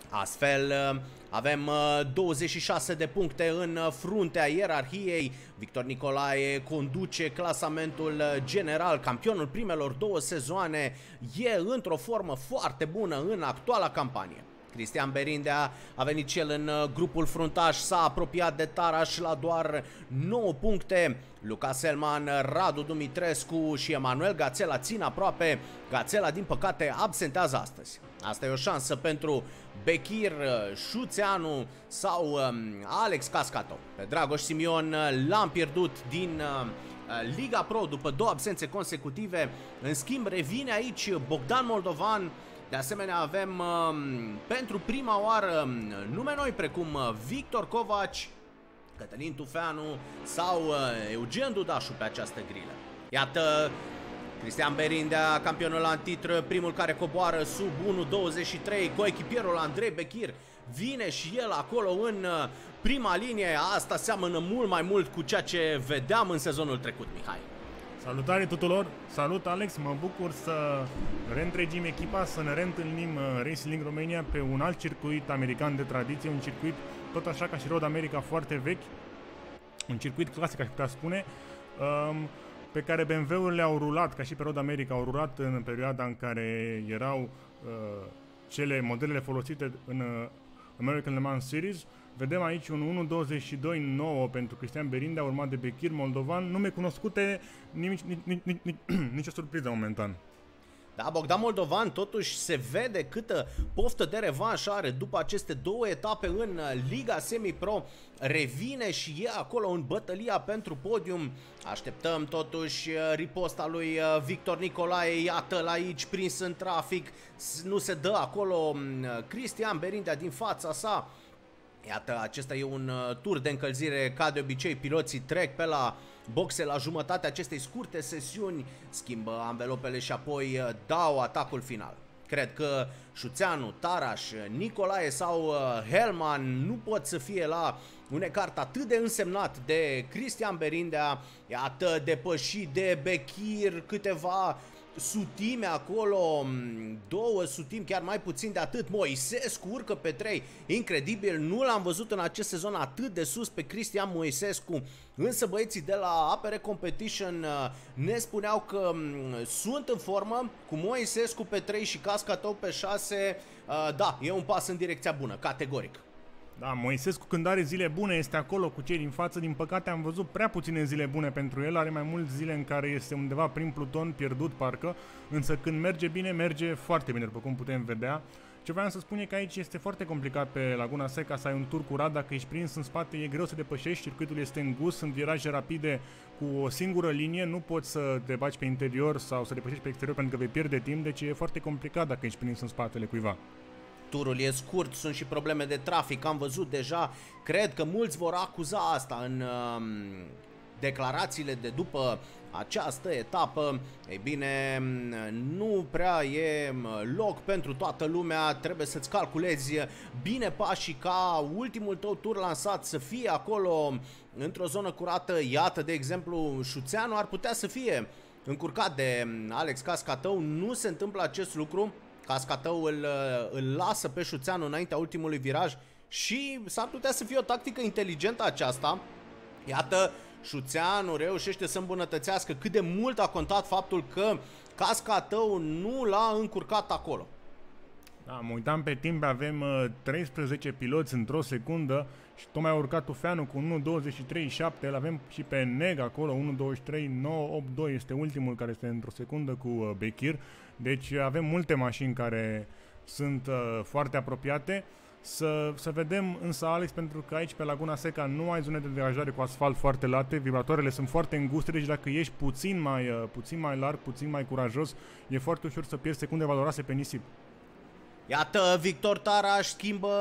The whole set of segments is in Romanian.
Astfel, avem 26 de puncte în fruntea ierarhiei. Victor Nicolae conduce clasamentul general. Campionul primelor două sezoane e într-o formă foarte bună în actuala campanie. Cristian Berindea a venit cel în grupul fruntaș, s-a apropiat de Taraș la doar 9 puncte. Lucas Selman, Radu Dumitrescu și Emanuel Gațela țin aproape. Gațela, din păcate, absentează astăzi. Asta e o șansă pentru Bechir, Șuțeanu sau Alex Cascato. Pe Dragoș Simion l-am pierdut din Liga Pro după două absențe consecutive. În schimb, revine aici Bogdan Moldovan. De asemenea, avem pentru prima oară nume noi precum Victor Covaci, Cătălin Tufeanu sau Eugen Dudașu pe această grilă. Iată, Cristian Berindea, campionul în titlu, primul care coboară sub 1.23, coechipierul Andrei Bechir vine și el acolo în prima linie. Asta seamănă mult mai mult cu ceea ce vedeam în sezonul trecut, Mihai. Salutare tuturor! Salut, Alex! Mă bucur să reîntregim echipa, să ne reîntâlnim Racing Romania pe un alt circuit american de tradiție, un circuit tot așa ca și Road America foarte vechi, un circuit clasic, aș putea spune, pe care BMW-urile au rulat, ca și pe Road America, au rulat în perioada în care erau modelele folosite în American Le Mans Series. Vedem aici un 1.22.9 pentru Cristian Berindea, urmat de Bechir, Moldovan, nume cunoscute, nicio surpriză momentan. Da, Bogdan Moldovan totuși se vede câtă poftă de revanș are după aceste două etape în Liga Semi-Pro. Revine și e acolo în bătălia pentru podium. Așteptăm totuși riposta lui Victor Nicolae. Iată-l aici prins în trafic. Nu se dă acolo Cristian Berindea din fața sa. Iată, acesta e un tur de încălzire, ca de obicei piloții trec pe la boxe la jumătatea acestei scurte sesiuni, schimbă anvelopele și apoi dau atacul final. Cred că Șuțeanu, Taraș, Nicolae sau Helman nu pot să fie la un ecart atât de însemnat de Cristian Berindea. Iată, depășit de Bechir, câteva sutime acolo, două sutimi, chiar mai puțin de atât. Moisescu urcă pe 3, incredibil, nu l-am văzut în acest sezon atât de sus pe Cristian Moisescu, însă băieții de la APR Competition ne spuneau că sunt în formă, cu Moisescu pe 3 și Cascatou pe 6, da, e un pas în direcția bună, categoric. Da, Moisescu când are zile bune este acolo cu cei din față. Din păcate am văzut prea puține zile bune pentru el. Are mai multe zile în care este undeva prin pluton, pierdut parcă. Însă când merge bine, merge foarte bine, după cum putem vedea. Ce vreau să spun e că aici este foarte complicat pe Laguna Seca să ai un tur curat. Dacă ești prins în spate e greu să depășești. Circuitul este îngust, sunt viraje rapide cu o singură linie. Nu poți să te bagi pe interior sau să depășești pe exterior pentru că vei pierde timp. Deci e foarte complicat dacă ești prins în spatele cuiva. Turul e scurt, sunt și probleme de trafic, am văzut deja, cred că mulți vor acuza asta în declarațiile de după această etapă. Ei bine, nu prea e loc pentru toată lumea, trebuie să-ți calculezi bine pașii ca ultimul tău tur lansat să fie acolo într-o zonă curată. Iată, de exemplu, Șuțeanu ar putea să fie încurcat de Alex Cascatou, nu se întâmplă acest lucru. Cascatou îl lasă pe Șuțeanu înaintea ultimului viraj și s-ar putea să fie o tactică inteligentă aceasta. Iată, Șuțeanu reușește să îmbunătățească. Cât de mult a contat faptul că Cascatou nu l-a încurcat acolo. Da, mă uitam pe timp, avem 13 piloți într-o secundă și tocmai a urcat Tufeanu cu 1.23.7, îl avem și pe Neg acolo, 1.23.982 este ultimul care este într-o secundă cu Bechir. Deci avem multe mașini care sunt foarte apropiate. Să vedem însă, Alex, pentru că aici pe Laguna Seca nu ai zone de degajare cu asfalt foarte late, vibratoarele sunt foarte înguste, deci dacă ești puțin mai larg, puțin mai curajos, e foarte ușor să pierzi secunde valoroase pe nisip. Iată, Victor Taraș schimbă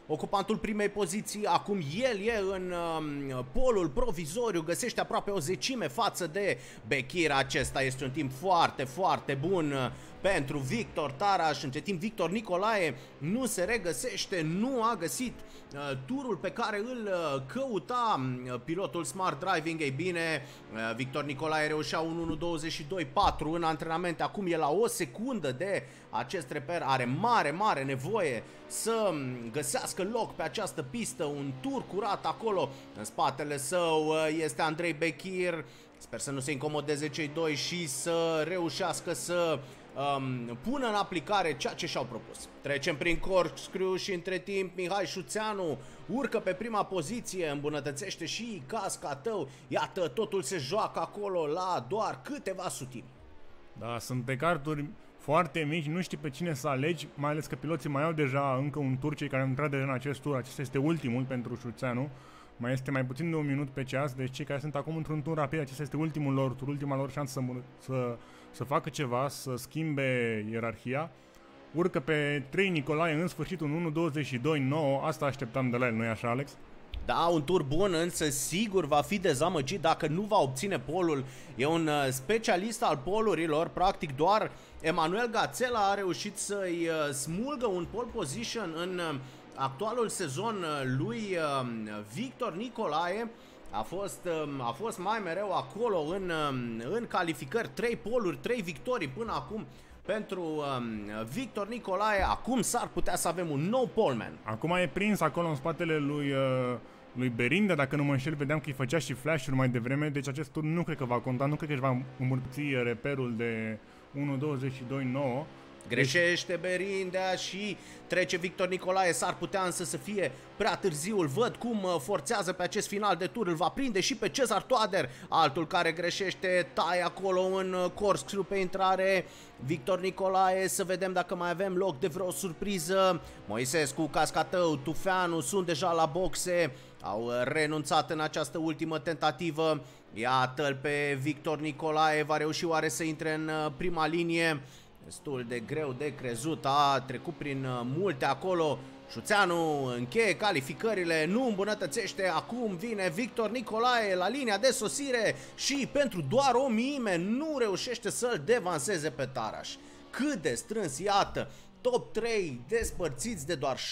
ocupantul primei poziții. Acum el e în polul provizoriu, găsește aproape o zecime față de Bekir. Acesta este un timp foarte, foarte bun pentru Victor Taraș. Între timp Victor Nicolae nu se regăsește, nu a găsit turul pe care îl căuta pilotul Smart Driving. Ei bine, Victor Nicolae reușea un 1.22.4 în antrenamente, acum e la o secundă de acest reper, are mare nevoie să găsească loc pe această pistă, un tur curat acolo. În spatele său este Andrei Bekir, sper să nu se incomodeze cei doi și să reușească să pună în aplicare ceea ce și-au propus. Trecem prin corkscrew și între timp Mihai Șuțeanu urcă pe prima poziție, îmbunătățește și casca tău. Iată, totul se joacă acolo la doar câteva sutimi. Da, sunt pe carturi foarte mici, nu știi pe cine să alegi, mai ales că piloții mai au deja încă un tur, cei care au intrat deja în acest tur. Acesta este ultimul pentru Șuțeanu. Mai este mai puțin de un minut pe ceas, deci cei care sunt acum într-un tur rapid, acesta este ultimul lor tur, ultima lor șansă să facă ceva, să schimbe ierarhia. Urcă pe 3 Nicolae, în sfârșit un 1.22.9, asta așteptam de la el, nu-i așa, Alex? Da, un tur bun, însă sigur va fi dezamăgit dacă nu va obține polul. E un specialist al polurilor, practic doar Emanuel Gațela a reușit să-i smulgă un pole position în actualul sezon lui Victor Nicolae. A fost mai mereu acolo în calificări, 3 poluri, 3 victorii până acum pentru Victor Nicolae. Acum s-ar putea să avem un nou poleman. Acum e prins acolo în spatele lui Berinde, dacă nu mă înșel, vedeam că îi făcea și flash-uri mai devreme, deci acest tur nu cred că va conta, nu cred că își va îmbunătăți reperul de 1.22.9. Greșește Berindea și trece Victor Nicolae, s-ar putea însă să fie prea târziu. Îl văd cum forțează pe acest final de tur, îl va prinde și pe Cezar Toader, altul care greșește, taie acolo în corkscrew pe intrare. Victor Nicolae, să vedem dacă mai avem loc de vreo surpriză. Moisescu, Cascatău, Tufeanu sunt deja la boxe, au renunțat în această ultimă tentativă. Iată-l pe Victor Nicolae, va reuși oare să intre în prima linie? Destul de greu de crezut, a trecut prin multe acolo. Șuțeanu încheie calificările, nu îmbunătățește. Acum vine Victor Nicolae la linia de sosire și pentru doar o miime nu reușește să-l devanseze pe Taraș. Cât de strâns, iată, top 3 despărțiți de doar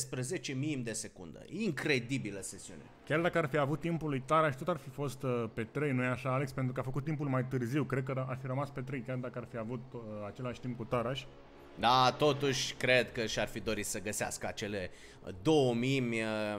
17 miimi de secundă. Incredibilă sesiune. Chiar dacă ar fi avut timpul lui Taraș, tot ar fi fost pe 3, nu-i așa, Alex? Pentru că a făcut timpul mai târziu, cred că ar fi rămas pe 3, chiar dacă ar fi avut același timp cu Taraș. Da, totuși cred că și-ar fi dorit să găsească acele 2 miimi.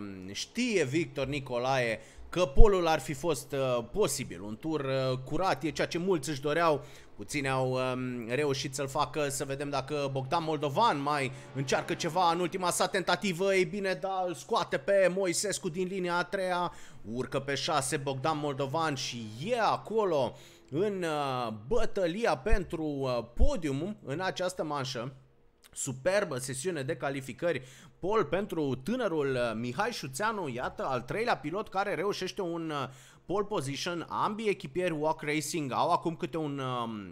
Știe Victor Nicolae că polul ar fi fost posibil. Un tur curat e ceea ce mulți își doreau. Puțini au reușit să-l facă. Să vedem dacă Bogdan Moldovan mai încearcă ceva în ultima sa tentativă. Ei bine, da, îl scoate pe Moisescu din linia a treia. Urcă pe 6 Bogdan Moldovan și e acolo în bătălia pentru podium în această manșă. Superbă sesiune de calificări, pole pentru tânărul Mihai Șuțeanu, iată al treilea pilot care reușește un pole position. Ambii echipieri Walk Racing au acum câte un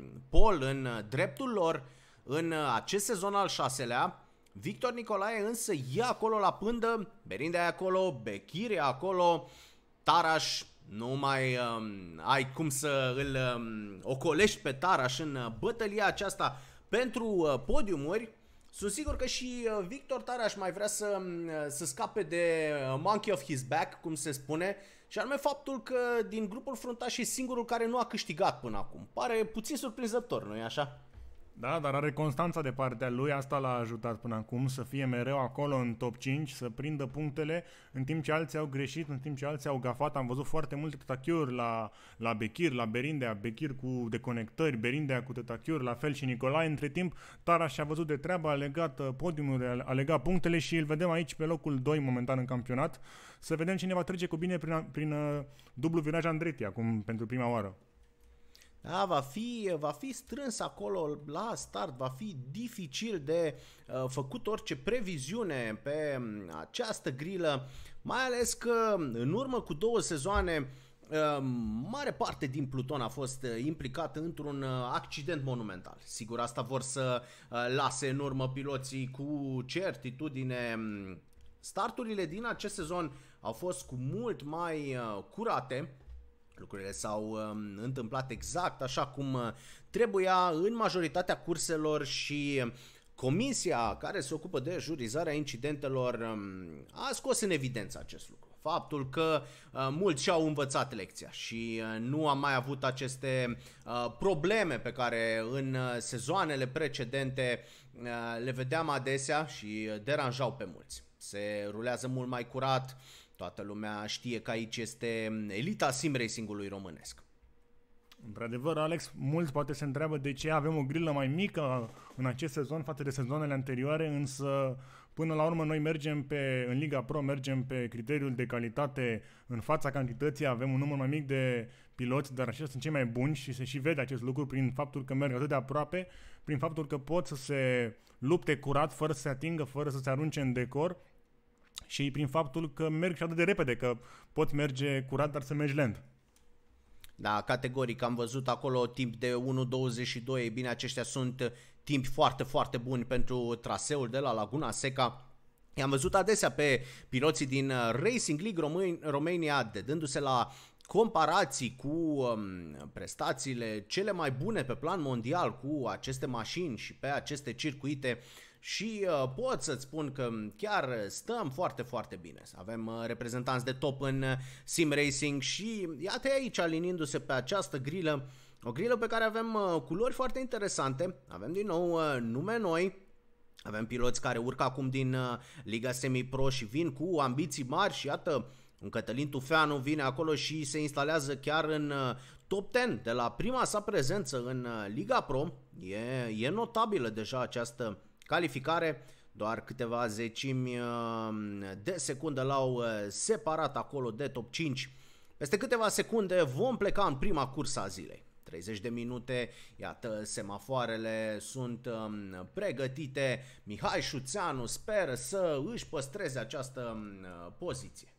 pole în dreptul lor în acest sezon al 6-lea. Victor Nicolae însă e acolo la pândă, Berinde e acolo, Bekir e acolo, Taraș nu mai ai cum să îl ocolești pe Taraș în bătălia aceasta pentru podiumuri. Sunt sigur că și Victor Taraș mai vrea să scape de monkey of his back, cum se spune, și anume faptul că din grupul fruntaș e singurul care nu a câștigat până acum. Pare puțin surprinzător, nu-i așa? Da, dar are constanța de partea lui, asta l-a ajutat până acum să fie mereu acolo în top 5, să prindă punctele, în timp ce alții au greșit, în timp ce alții au gafat. Am văzut foarte multe tetachiuri la Bekir, la Berindea, Bekir cu deconectări, Berindea cu tetachiuri, la fel și Nicolae. Între timp, Taraș și-a văzut de treabă, a legat podiumul, a legat punctele și îl vedem aici pe locul 2 momentan în campionat. Să vedem cine va trece cu bine prin dublu viraj Andretti, acum pentru prima oară. Da, va fi strâns acolo la start, va fi dificil de făcut orice previziune pe această grilă, mai ales că în urmă cu 2 sezoane mare parte din Pluton a fost implicată într-un accident monumental. Sigur, asta vor să lase în urmă piloții cu certitudine Starturile din acest sezon au fost cu mult mai curate. Lucrurile s-au întâmplat exact așa cum trebuia în majoritatea curselor și comisia care se ocupă de jurizarea incidentelor a scos în evidență acest lucru. Faptul că mulți și-au învățat lecția și nu am mai avut aceste probleme pe care în sezoanele precedente le vedeam adesea și deranjau pe mulți. Se rulează mult mai curat, toată lumea știe că aici este elita sim racing-ului românesc. Într-adevăr, Alex, mulți poate se întreabă de ce avem o grilă mai mică în acest sezon față de sezoanele anterioare, însă până la urmă noi mergem în Liga Pro, mergem pe criteriul de calitate în fața cantității, avem un număr mai mic de piloți, dar aceștia sunt cei mai buni și se și vede acest lucru prin faptul că merg atât de aproape, prin faptul că pot să se lupte curat, fără să se atingă, fără să se arunce în decor și prin faptul că merg și atât de repede, că poți merge curat, dar să mergi lent. Da, categoric, am văzut acolo timp de 1.22, e bine, aceștia sunt timpi foarte, foarte buni pentru traseul de la Laguna Seca. I-am văzut adesea pe piloții din Racing League Romania dându-se la comparații cu prestațiile cele mai bune pe plan mondial cu aceste mașini și pe aceste circuite. Și pot să-ți spun că chiar stăm foarte, foarte bine. Avem reprezentanți de top în sim racing și iată aici alinindu-se pe această grilă, o grilă pe care avem culori foarte interesante, avem din nou nume noi, avem piloți care urcă acum din Liga Semi-Pro și vin cu ambiții mari și iată, un Cătălin Tufeanu vine acolo și se instalează chiar în top 10 de la prima sa prezență în Liga Pro. E notabilă deja această calificare, doar câteva zecimi de secundă l-au separat acolo de top 5. Peste câteva secunde vom pleca în prima cursă a zilei. 30 de minute, iată, semafoarele sunt pregătite. Mihai Șuțeanu speră să își păstreze această poziție.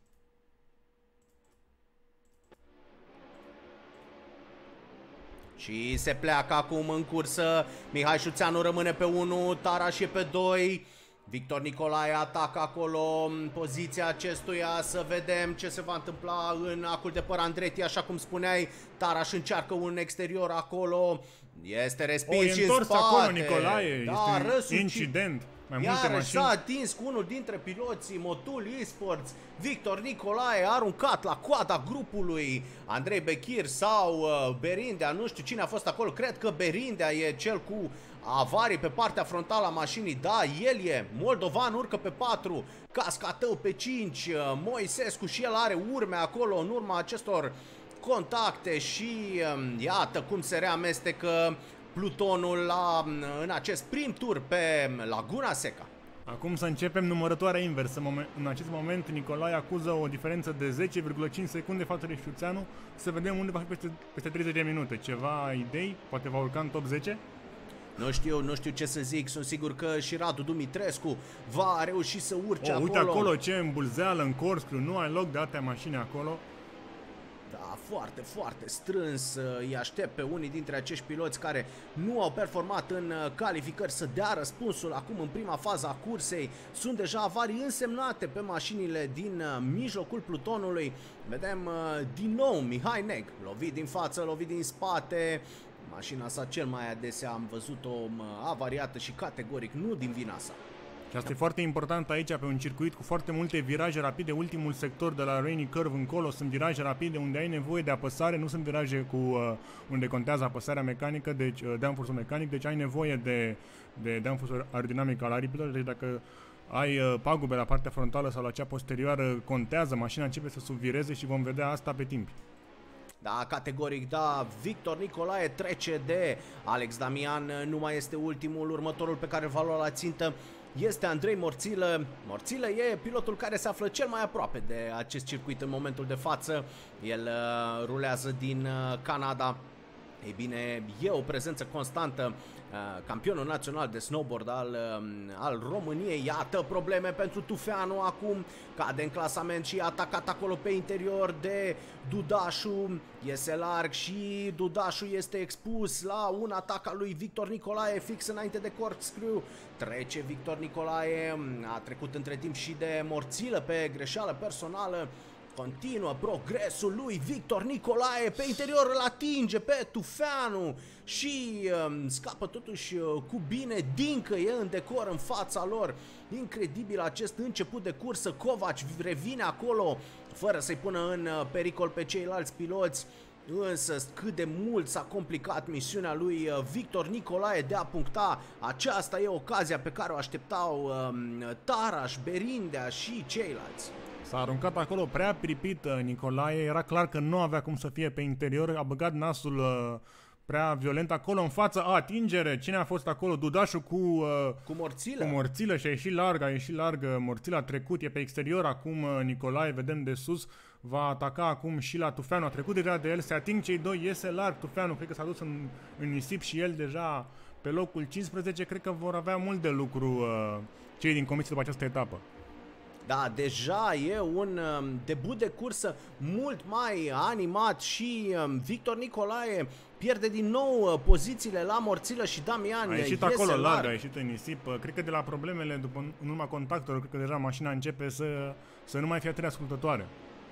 Și se pleacă acum în cursă, Mihai Șuțeanu rămâne pe 1, Taraș e pe 2, Victor Nicolae atacă acolo poziția acestuia, să vedem ce se va întâmpla în acul de păr Andretti, așa cum spuneai, Taraș încearcă un exterior acolo, este respins și în spate. Acolo Nicolae, da, este incident. Iar s-a atins cu unul dintre piloții Motul Esports, Victor Nicolae, aruncat la coada grupului, Andrei Bechir sau Berindea, nu știu cine a fost acolo, cred că Berindea e cel cu avarii pe partea frontală a mașinii, da, el e, Moldovan urcă pe 4, Cascatău pe 5, Moisescu și el are urme acolo în urma acestor contacte și iată cum se reamestecă plutonul în acest prim tur pe Laguna Seca. Acum să începem numărătoarea inversă. În acest moment Nicolae acuză o diferență de 10,5 secunde față de Șuțeanu. Să vedem unde va fi peste 30 de minute. Ceva idei? Poate va urca în top 10? Nu știu ce să zic, sunt sigur că și Radu Dumitrescu va reuși să urce acolo. Uite acolo ce îmbulzeală în corkscrew, nu ai loc de atâtea mașini acolo. Da, foarte, foarte strâns, îi aștept pe unii dintre acești piloți care nu au performat în calificări să dea răspunsul acum în prima fază a cursei. Sunt deja avarii însemnate pe mașinile din mijlocul plutonului. Vedem din nou Mihai Neg, lovit din față, lovit din spate. Mașina sa cel mai adesea am văzut-o avariată și categoric nu din vina sa. Și asta e foarte important aici, pe un circuit cu foarte multe viraje rapide. Ultimul sector de la Rainy Curve încolo sunt viraje rapide unde ai nevoie de apăsare, nu sunt viraje unde contează apăsarea mecanică, deci downforce-ul mecanic, deci ai nevoie de downforce aerodinamic al aripilor, deci dacă ai pagube la partea frontală sau la cea posterioară, contează, mașina începe să subvireze și vom vedea asta pe timp. Da, categoric, da, Victor Nicolae trece de Alex Damian, nu mai este ultimul, următorul pe care îl va lua la țintă este Andrei Morțilă. Morțilă e pilotul care se află cel mai aproape de acest circuit în momentul de față. El rulează din Canada. Ei bine, e o prezență constantă campionul național de snowboard al României. Iată probleme pentru Tufeanu acum, cade în clasament și atacat acolo pe interior de Dudașu, iese larg și Dudașu este expus la un atac al lui Victor Nicolae fix înainte de corkscrew. Trece Victor Nicolae, a trecut între timp și de Morțilă pe greșeală personală. Continuă progresul lui Victor Nicolae, pe interior îl atinge pe Tufeanu și scapă totuși cu bine. Dincă e în decor în fața lor. Incredibil acest început de cursă. Covaci revine acolo fără să-i pună în pericol pe ceilalți piloți. Însă cât de mult s-a complicat misiunea lui Victor Nicolae de a puncta. Aceasta e ocazia pe care o așteptau Taraș, Berindea și ceilalți. S-a aruncat acolo prea pripit Nicolae, era clar că nu avea cum să fie pe interior, a băgat nasul prea violent acolo în față, atingere, cine a fost acolo? Dudașul cu Morțilă. Cu Morțilă și a ieșit larg, Morțilă a trecut, e pe exterior acum Nicolae, vedem de sus, va ataca acum și la Tufeanu, a trecut deja de el, se ating cei doi, iese larg Tufeanu, cred că s-a dus în nisip și el deja pe locul 15, cred că vor avea mult de lucru cei din comisie după această etapă. Da, deja e un debut de cursă mult mai animat și Victor Nicolae pierde din nou pozițiile la Morțilă și Damian. A ieșit acolo larg, a ieșit în nisip. Cred că de la problemele în urma contactelor, cred că deja mașina începe să nu mai fie atât de ascultătoare.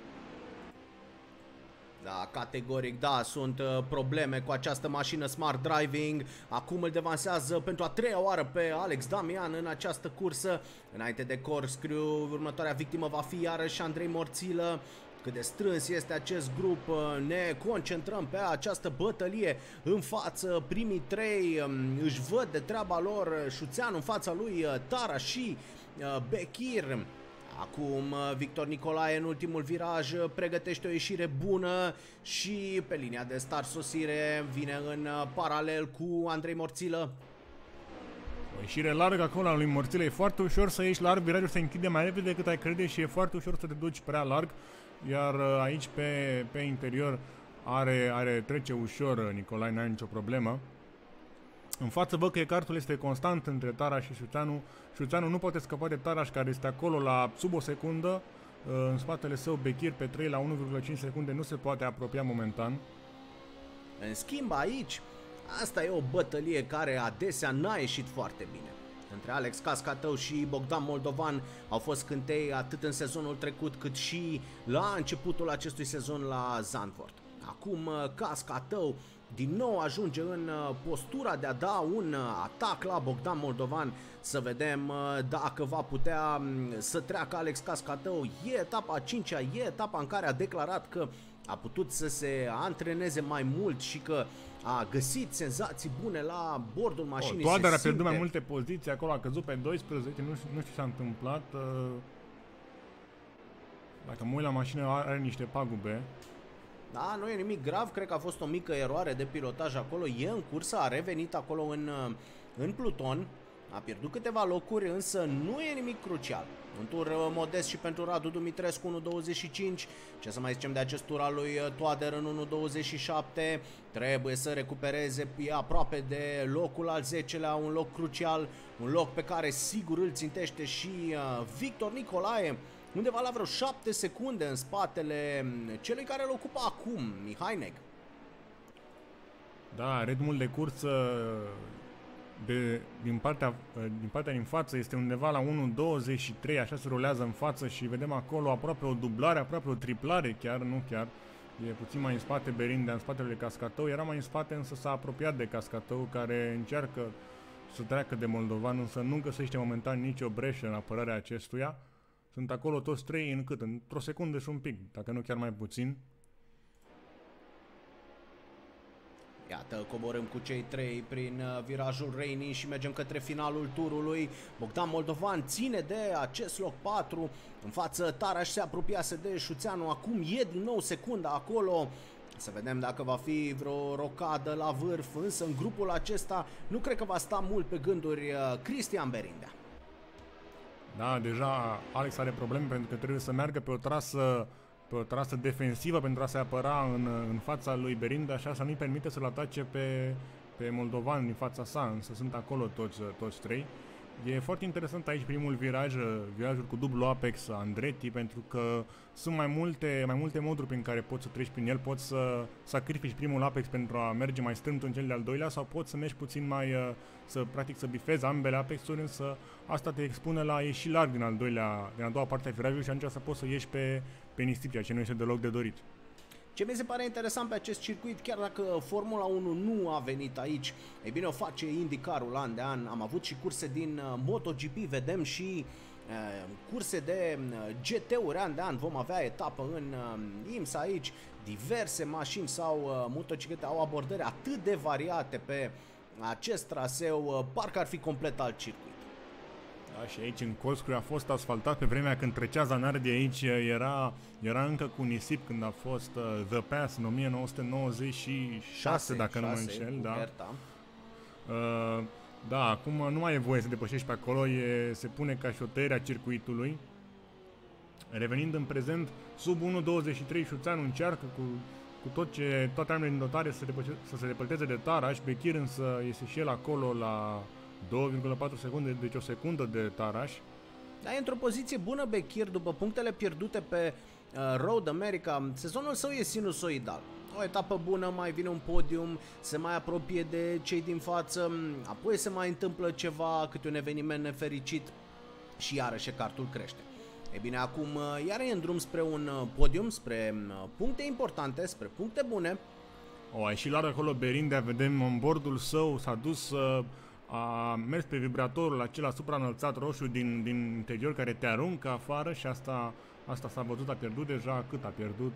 Da, categoric, da, sunt probleme cu această mașină Smart Driving. Acum îl devansează pentru a treia oară pe Alex Damian în această cursă. Înainte de corkscrew, următoarea victimă va fi iarăși Andrei Morțilă. Cât de strâns este acest grup, ne concentrăm pe această bătălie în față. Primii trei își văd de treaba lor, Șuțeanu în fața lui Tara și Bechir. Acum Victor Nicolae în ultimul viraj pregătește o ieșire bună și pe linia de start sosire vine în paralel cu Andrei Morțilă. O ieșire largă acolo a lui Morțilă, e foarte ușor să ieși larg, virajul se închide mai repede decât ai crede și e foarte ușor să te duci prea larg, iar aici pe interior trece ușor Nicolae, n-are nicio problemă. În față văd că ecartul este constant între Taraș și Șuțeanu. Șuțeanu nu poate scăpa de Taraș, care este acolo la sub o secundă. În spatele său Bechir pe 3 la 1,5 secunde nu se poate apropia momentan. În schimb aici, asta e o bătălie care adesea n-a ieșit foarte bine. Între Alex Cascatău și Bogdan Moldovan au fost scântei atât în sezonul trecut cât și la începutul acestui sezon la Zandvoort. Acum Cascatău din nou ajunge în postura de a da un atac la Bogdan Moldovan. Să vedem dacă va putea să treacă Alex Cascatău. E etapa a 5-a, e etapa în care a declarat că a putut să se antreneze mai mult și că a găsit senzații bune la bordul mașinii. Toader a pierdut mai multe poziții, acolo a căzut pe 12, nu știu ce s-a întâmplat. Dacă mă uit la mașină, are niște pagube. Da, nu e nimic grav, cred că a fost o mică eroare de pilotaj acolo, e în cursă, a revenit acolo în pluton, a pierdut câteva locuri, însă nu e nimic crucial. Un tur modest și pentru Radu Dumitrescu, 1.25, ce să mai zicem de acest tur al lui Toader în 1.27, trebuie să recupereze, e aproape de locul al 10-lea, un loc crucial, un loc pe care sigur îl țintește și Victor Nicolae, undeva la vreo 7 secunde în spatele celui care îl ocupă acum, Mihai Neg. Da, ritmul de cursă din partea din față este undeva la 1.23, așa se rulează în față și vedem acolo aproape o dublare, aproape o triplare chiar, nu chiar. E puțin mai în spate Berindea, în spatele Cascatău, era mai în spate însă s-a apropiat de Cascatău, care încearcă să treacă de Moldovan, însă nu găsește momentan nicio breșă în apărarea acestuia. Sunt acolo toți trei în cât? Într-o secundă și un pic, dacă nu chiar mai puțin. Iată, coborâm cu cei trei prin virajul Reini și mergem către finalul turului. Bogdan Moldovan ține de acest loc 4. În față Taraș se apropiase de Șuțeanu, acum e din nou secunda acolo. Să vedem dacă va fi vreo rocadă la vârf, însă în grupul acesta nu cred că va sta mult pe gânduri Cristian Berindea. Da, deja Alex are probleme pentru că trebuie să meargă pe o trasă defensivă pentru a se apăra în fața lui Berindea, așa să nu-i permite să-l atace pe moldovan din fața sa, însă sunt acolo toți trei. E foarte interesant aici primul virajul cu dublu apex Andretti, pentru că sunt mai multe moduri prin care poți să treci prin el. Poți să sacrifici primul apex pentru a merge mai strâmt în cel de-al doilea, sau poți să mergi puțin mai, să bifezi ambele apexuri, însă asta te expune la ieși larg din a doua parte a virajului și atunci să poți să ieși pe nisip, ceea ce nu este deloc de dorit. Ce mi se pare interesant pe acest circuit, chiar dacă Formula 1 nu a venit aici, e bine, o face IndyCar-ul an de an. Am avut și curse din MotoGP, vedem și curse de GT-uri an de an. Vom avea etapă în IMSA aici. Diverse mașini sau motociclete au abordări atât de variate pe acest traseu, parcă ar fi complet alt circuit. Da, și aici în Corkscrew a fost asfaltat pe vremea când trecea Zanardi aici, era încă cu nisip când a fost The Pass în 1996, dacă nu mă înșel. Da. Da, acum nu mai e voie să depășești pe acolo, se pune ca și o tăiere a circuitului. Revenind în prezent, sub 1.23 Șuțeanu încearcă cu toate armele din dotare să se depărteze de Taraș. Bekir însă este și el acolo la 2,4 secunde, deci o secundă de Taraș. Da, e într-o poziție bună Bekir după punctele pierdute pe Road America. Sezonul său e sinusoidal. O etapă bună, mai vine un podium, se mai apropie de cei din față, apoi se mai întâmplă ceva, câte un eveniment nefericit și iarăși cartul crește. E bine, acum iar e în drum spre un podium, spre puncte importante, spre puncte bune. A ieșit larg acolo Berindea, vedem onboardul său, s-a dus, a mers pe vibratorul acela supraînălțat roșu din interior care te aruncă afară și asta s-a văzut, a pierdut deja, cât a pierdut?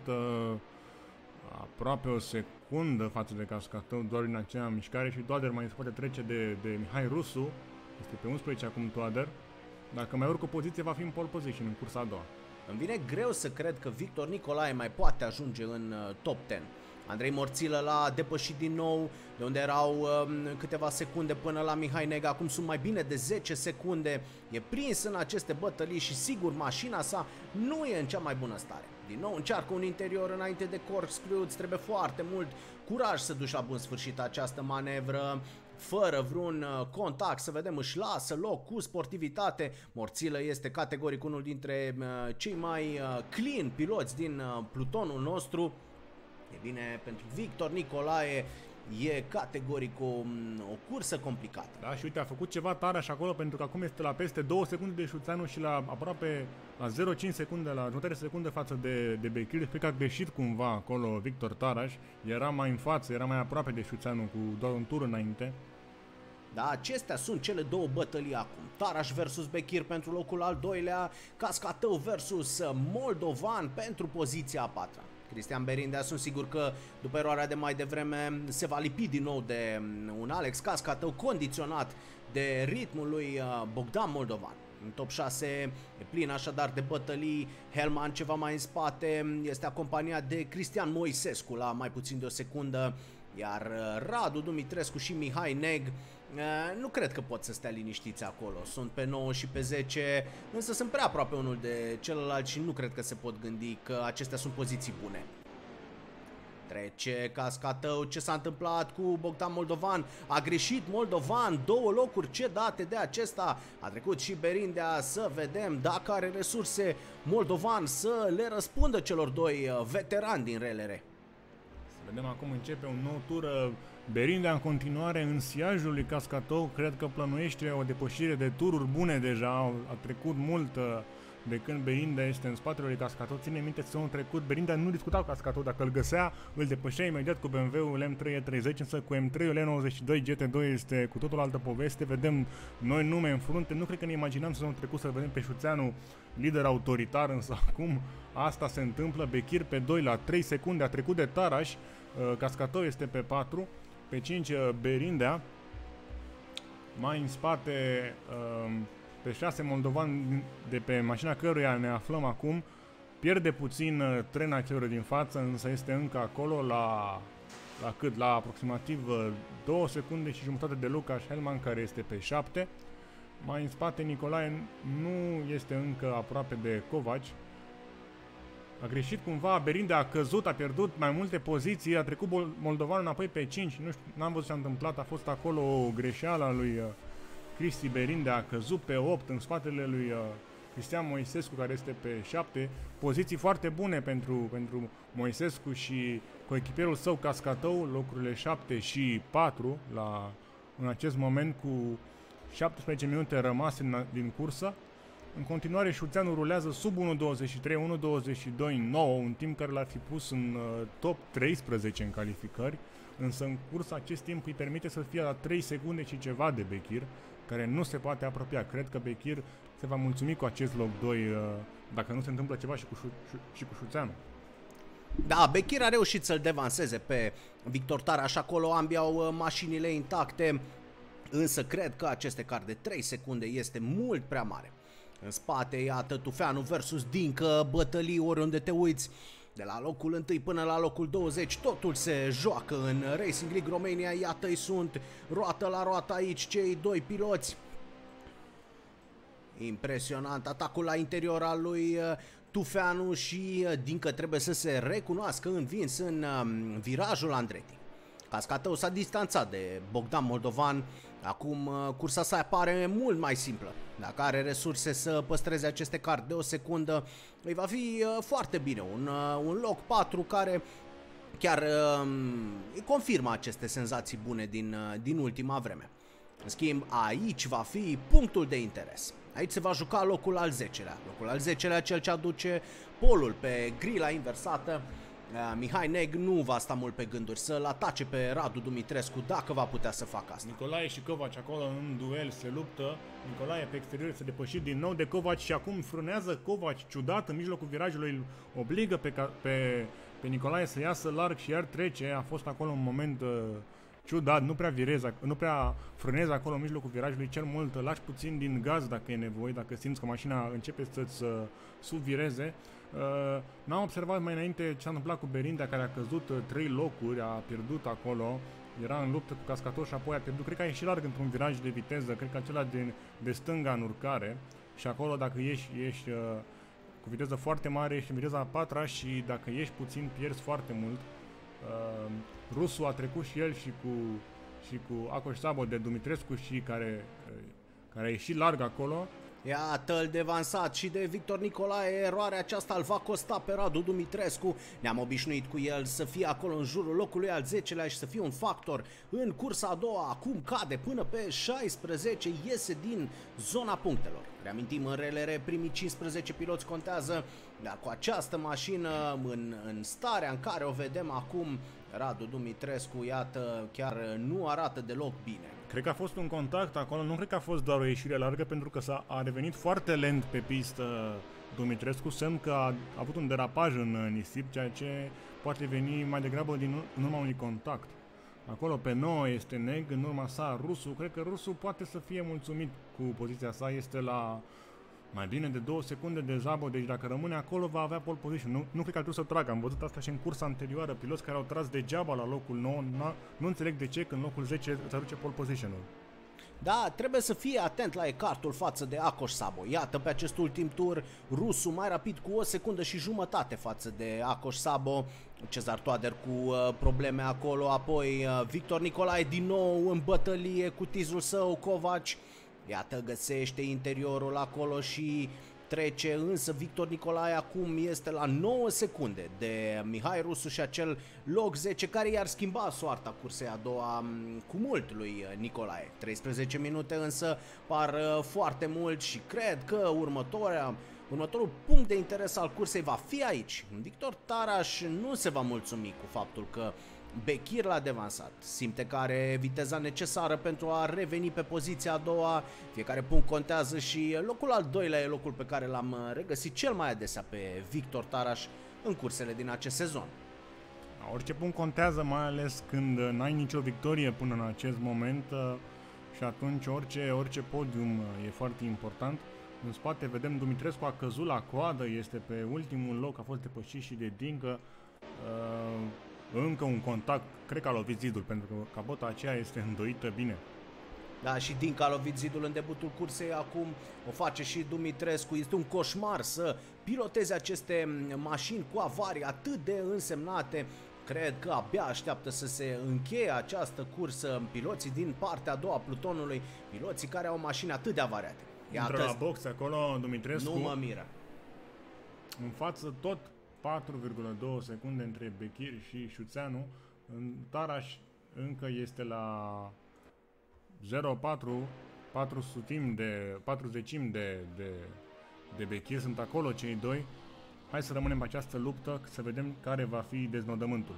Aproape o secundă față de Cascatău doar în aceea mișcare și Toader mai se poate trece de Mihai Rusu, este pe 11 acum Toader. Dacă mai urcă o poziție, va fi în pole position în cursa a doua. Îmi vine greu să cred că Victor Nicolae mai poate ajunge în top 10. Andrei Morțilă l-a depășit din nou, de unde erau câteva secunde până la Mihai Nega, acum sunt mai bine de 10 secunde. E prins în aceste bătălii și sigur mașina sa nu e în cea mai bună stare. Din nou încearcă un interior înainte de corkscrew, îți trebuie foarte mult curaj să duci la bun sfârșit această manevră. Fără vreun contact, să vedem, își lasă loc cu sportivitate. Morțilă este categoric unul dintre cei mai clean piloți din plutonul nostru. E bine, pentru Victor Nicolae e categoric o cursă complicată. Da, și uite, a făcut ceva Taraș acolo, pentru că acum este la peste 2 secunde de Șuțeanu și la aproape la 0,5 secunde, la jumătate de secundă față de Bekir. Cred că a greșit cumva acolo Victor Taraș, era mai în față, era mai aproape de Șuțeanu cu doar un tur înainte. Da, acestea sunt cele două bătălii acum. Taraș versus Bekir pentru locul al doilea, Cascatău versus Moldovan pentru poziția a patra. Cristian Berindea sunt sigur că după eroarea de mai devreme se va lipi din nou de un Alex Cascatău condiționat de ritmul lui Bogdan Moldovan. În top 6 e plin așadar de bătălii. Helman ceva mai în spate este acompaniat de Cristian Moisescu la mai puțin de o secundă, iar Radu Dumitrescu și Mihai Neg nu cred că pot să stea liniștiți acolo. Sunt pe 9 și pe 10, însă sunt prea aproape unul de celălalt și nu cred că se pot gândi că acestea sunt poziții bune. Trece Cascatău, ce s-a întâmplat cu Bogdan Moldovan? A greșit Moldovan, 2 locuri cedate de acesta. A trecut și Berindea, să vedem dacă are resurse Moldovan să le răspundă celor doi veterani din RLR. Să vedem, acum începe un nou tur. Berindea în continuare în siajul lui Cascatău, cred că plănuiește o depășire de tururi bune deja, a trecut mult de când Berindea este în spatele lui Cascatău. Ține minte, sezonul trecut Berindea nu discuta cu Cascatău, dacă îl găsea, îl depășea imediat cu BMW-ul M3 E30, însă cu M3-ul E92 GT2 este cu totul altă poveste. Vedem noi nume în frunte, nu cred că ne imaginam sezonul trecut să vedem pe Șuțeanu lider autoritar, însă acum asta se întâmplă. Bekir pe 2 la 3 secunde, a trecut de Taraș, Cascatău este pe 4, pe 5 Berindea, mai în spate pe 6 Moldovan, de pe mașina căruia ne aflăm acum. Pierde puțin trena celor din față, însă este încă acolo la cât? La aproximativ 2 secunde și jumătate de Lucas Helman, care este pe 7. Mai în spate Nicolae nu este încă aproape de Covaci. a greșit cumva, Berinde a căzut, a pierdut mai multe poziții, a trecut Moldovan înapoi pe 5, nu știu, n-am văzut ce a întâmplat, a fost acolo o greșeală a lui Cristi Berinde, a căzut pe 8 în spatele lui Cristian Moisescu, care este pe 7, poziții foarte bune pentru Moisescu și coechipierul său Cascatău, locurile 7 și 4 în acest moment cu 17 minute rămase din cursă. În continuare, Șuțeanu rulează sub 1.23, 1.22.9, un timp care l-ar fi pus în top 13 în calificări, însă în cursă acest timp îi permite să fie la 3 secunde și ceva de Bechir, care nu se poate apropia. Cred că Bechir se va mulțumi cu acest loc 2 dacă nu se întâmplă ceva și cu Șuțeanu. Da, Bechir a reușit să-l devanseze pe Victor Taraș acolo, ambii au mașinile intacte, însă cred că acest ecart de 3 secunde este mult prea mare. În spate, iată, Tufeanu versus Dincă, bătălii oriunde te uiți. De la locul 1 până la locul 20, totul se joacă în Racing League Romania. Iată-i sunt, roată la roată aici, cei doi piloți. Impresionant atacul la interior al lui Tufeanu și Dincă trebuie să se recunoască învins în virajul Andretti. Cascatău s-a distanțat de Bogdan Moldovan. Acum cursa sa pare mult mai simplă. Dacă are resurse să păstreze aceste card de o secundă, îi va fi foarte bine. Un loc 4 care chiar îi confirmă aceste senzații bune din ultima vreme. În schimb, aici va fi punctul de interes. Aici se va juca locul al 10-lea. Locul al 10-lea, cel ce aduce polul pe grila inversată. Mihai Neg nu va sta mult pe gânduri să-l atace pe Radu Dumitrescu dacă va putea să facă asta. Nicolae și Covaci acolo în duel se luptă. Nicolae pe exterior este depășit din nou de Covaci și acum frânează Covaci ciudat în mijlocul virajului, îl obligă pe Nicolae să iasă larg și iar trece. A fost acolo un moment ciudat, nu prea frânezi acolo în mijlocul virajului, cel mult lași puțin din gaz dacă e nevoie, dacă simți că mașina începe să-ți subvireze. N-am observat mai înainte ce s-a întâmplat cu Berinde, care a căzut 3 locuri, a pierdut acolo, era în luptă cu Cascator și apoi a pierdut, cred că a ieșit larg într-un viraj de viteză, cred că acela de stânga în urcare, și acolo dacă ieși cu viteză foarte mare, ești în viteza a 4-a și dacă ieși puțin pierzi foarte mult. Rusu a trecut și el și cu Acoș Sabo de Dumitrescu și care a ieșit larg acolo. Iată-l devansat și de Victor Nicolae, eroarea aceasta îl va costa pe Radu Dumitrescu. Ne-am obișnuit cu el să fie acolo în jurul locului al 10-lea și să fie un factor în cursa a doua. Acum cade până pe 16, iese din zona punctelor. Reamintim, în RLR primii 15 piloți contează, dar cu această mașină în starea în care o vedem acum, Radu Dumitrescu, iată, chiar nu arată deloc bine. Cred că a fost un contact acolo, nu cred că a fost doar o ieșire largă, pentru că a revenit foarte lent pe pistă Dumitrescu, semn că a avut un derapaj în nisip, ceea ce poate veni mai degrabă în urma unui contact. Acolo pe 9 este Neg, în urma sa Rusu. Cred că Rusu poate să fie mulțumit cu poziția sa, este la mai bine de 2 secunde de Zabo, deci dacă rămâne acolo va avea pole position. Nu cred că ar trebui să tragă, am văzut asta și în cursa anterioară, piloți care au tras degeaba la locul 9, nu înțeleg de ce când locul 10 îți aduce pole position-ul. Da, trebuie să fie atent la ecartul față de Acoș Sabo. Iată, pe acest ultim tur, Rusu mai rapid cu 1 secundă și jumătate față de Acoș Sabo. Cezar Toader cu probleme acolo, apoi Victor Nicolae din nou în bătălie cu tizul său, Covaci. Iată, găsește interiorul acolo și trece, însă Victor Nicolae acum este la 9 secunde de Mihai Rusu și acel loc 10 care i-ar schimba soarta cursei a doua cu mult lui Nicolae. 13 minute însă par foarte mult și cred că următorul punct de interes al cursei va fi aici. Victor Taraș nu se va mulțumi cu faptul că Bechir l-a devansat. Simte că are viteza necesară pentru a reveni pe poziția a doua. Fiecare punct contează și locul al doilea e locul pe care l-am regăsit cel mai adesea pe Victor Taraș în cursele din acest sezon. Orice punct contează, mai ales când n-ai nicio victorie până în acest moment și atunci orice podium e foarte important. În spate vedem Dumitrescu a căzut la coadă, este pe ultimul loc, a fost depășit și de Dincă. Încă un contact, cred că a lovit zidul, pentru că capota aceea este îndoită bine. Da, și Dinca a lovit zidul în debutul cursei, acum o face și Dumitrescu. Este un coșmar să piloteze aceste mașini cu avarii atât de însemnate. Cred că abia așteaptă să se încheie această cursă piloții din partea a doua a plutonului, piloții care au mașini atât de avariate. Intră la box acolo Dumitrescu. Nu mă miră. În față tot 4,2 secunde între Bechir și Șuțeanu. Taraș încă este la 40 de Bechir, sunt acolo cei doi. Hai să rămânem pe această luptă, să vedem care va fi deznodământul.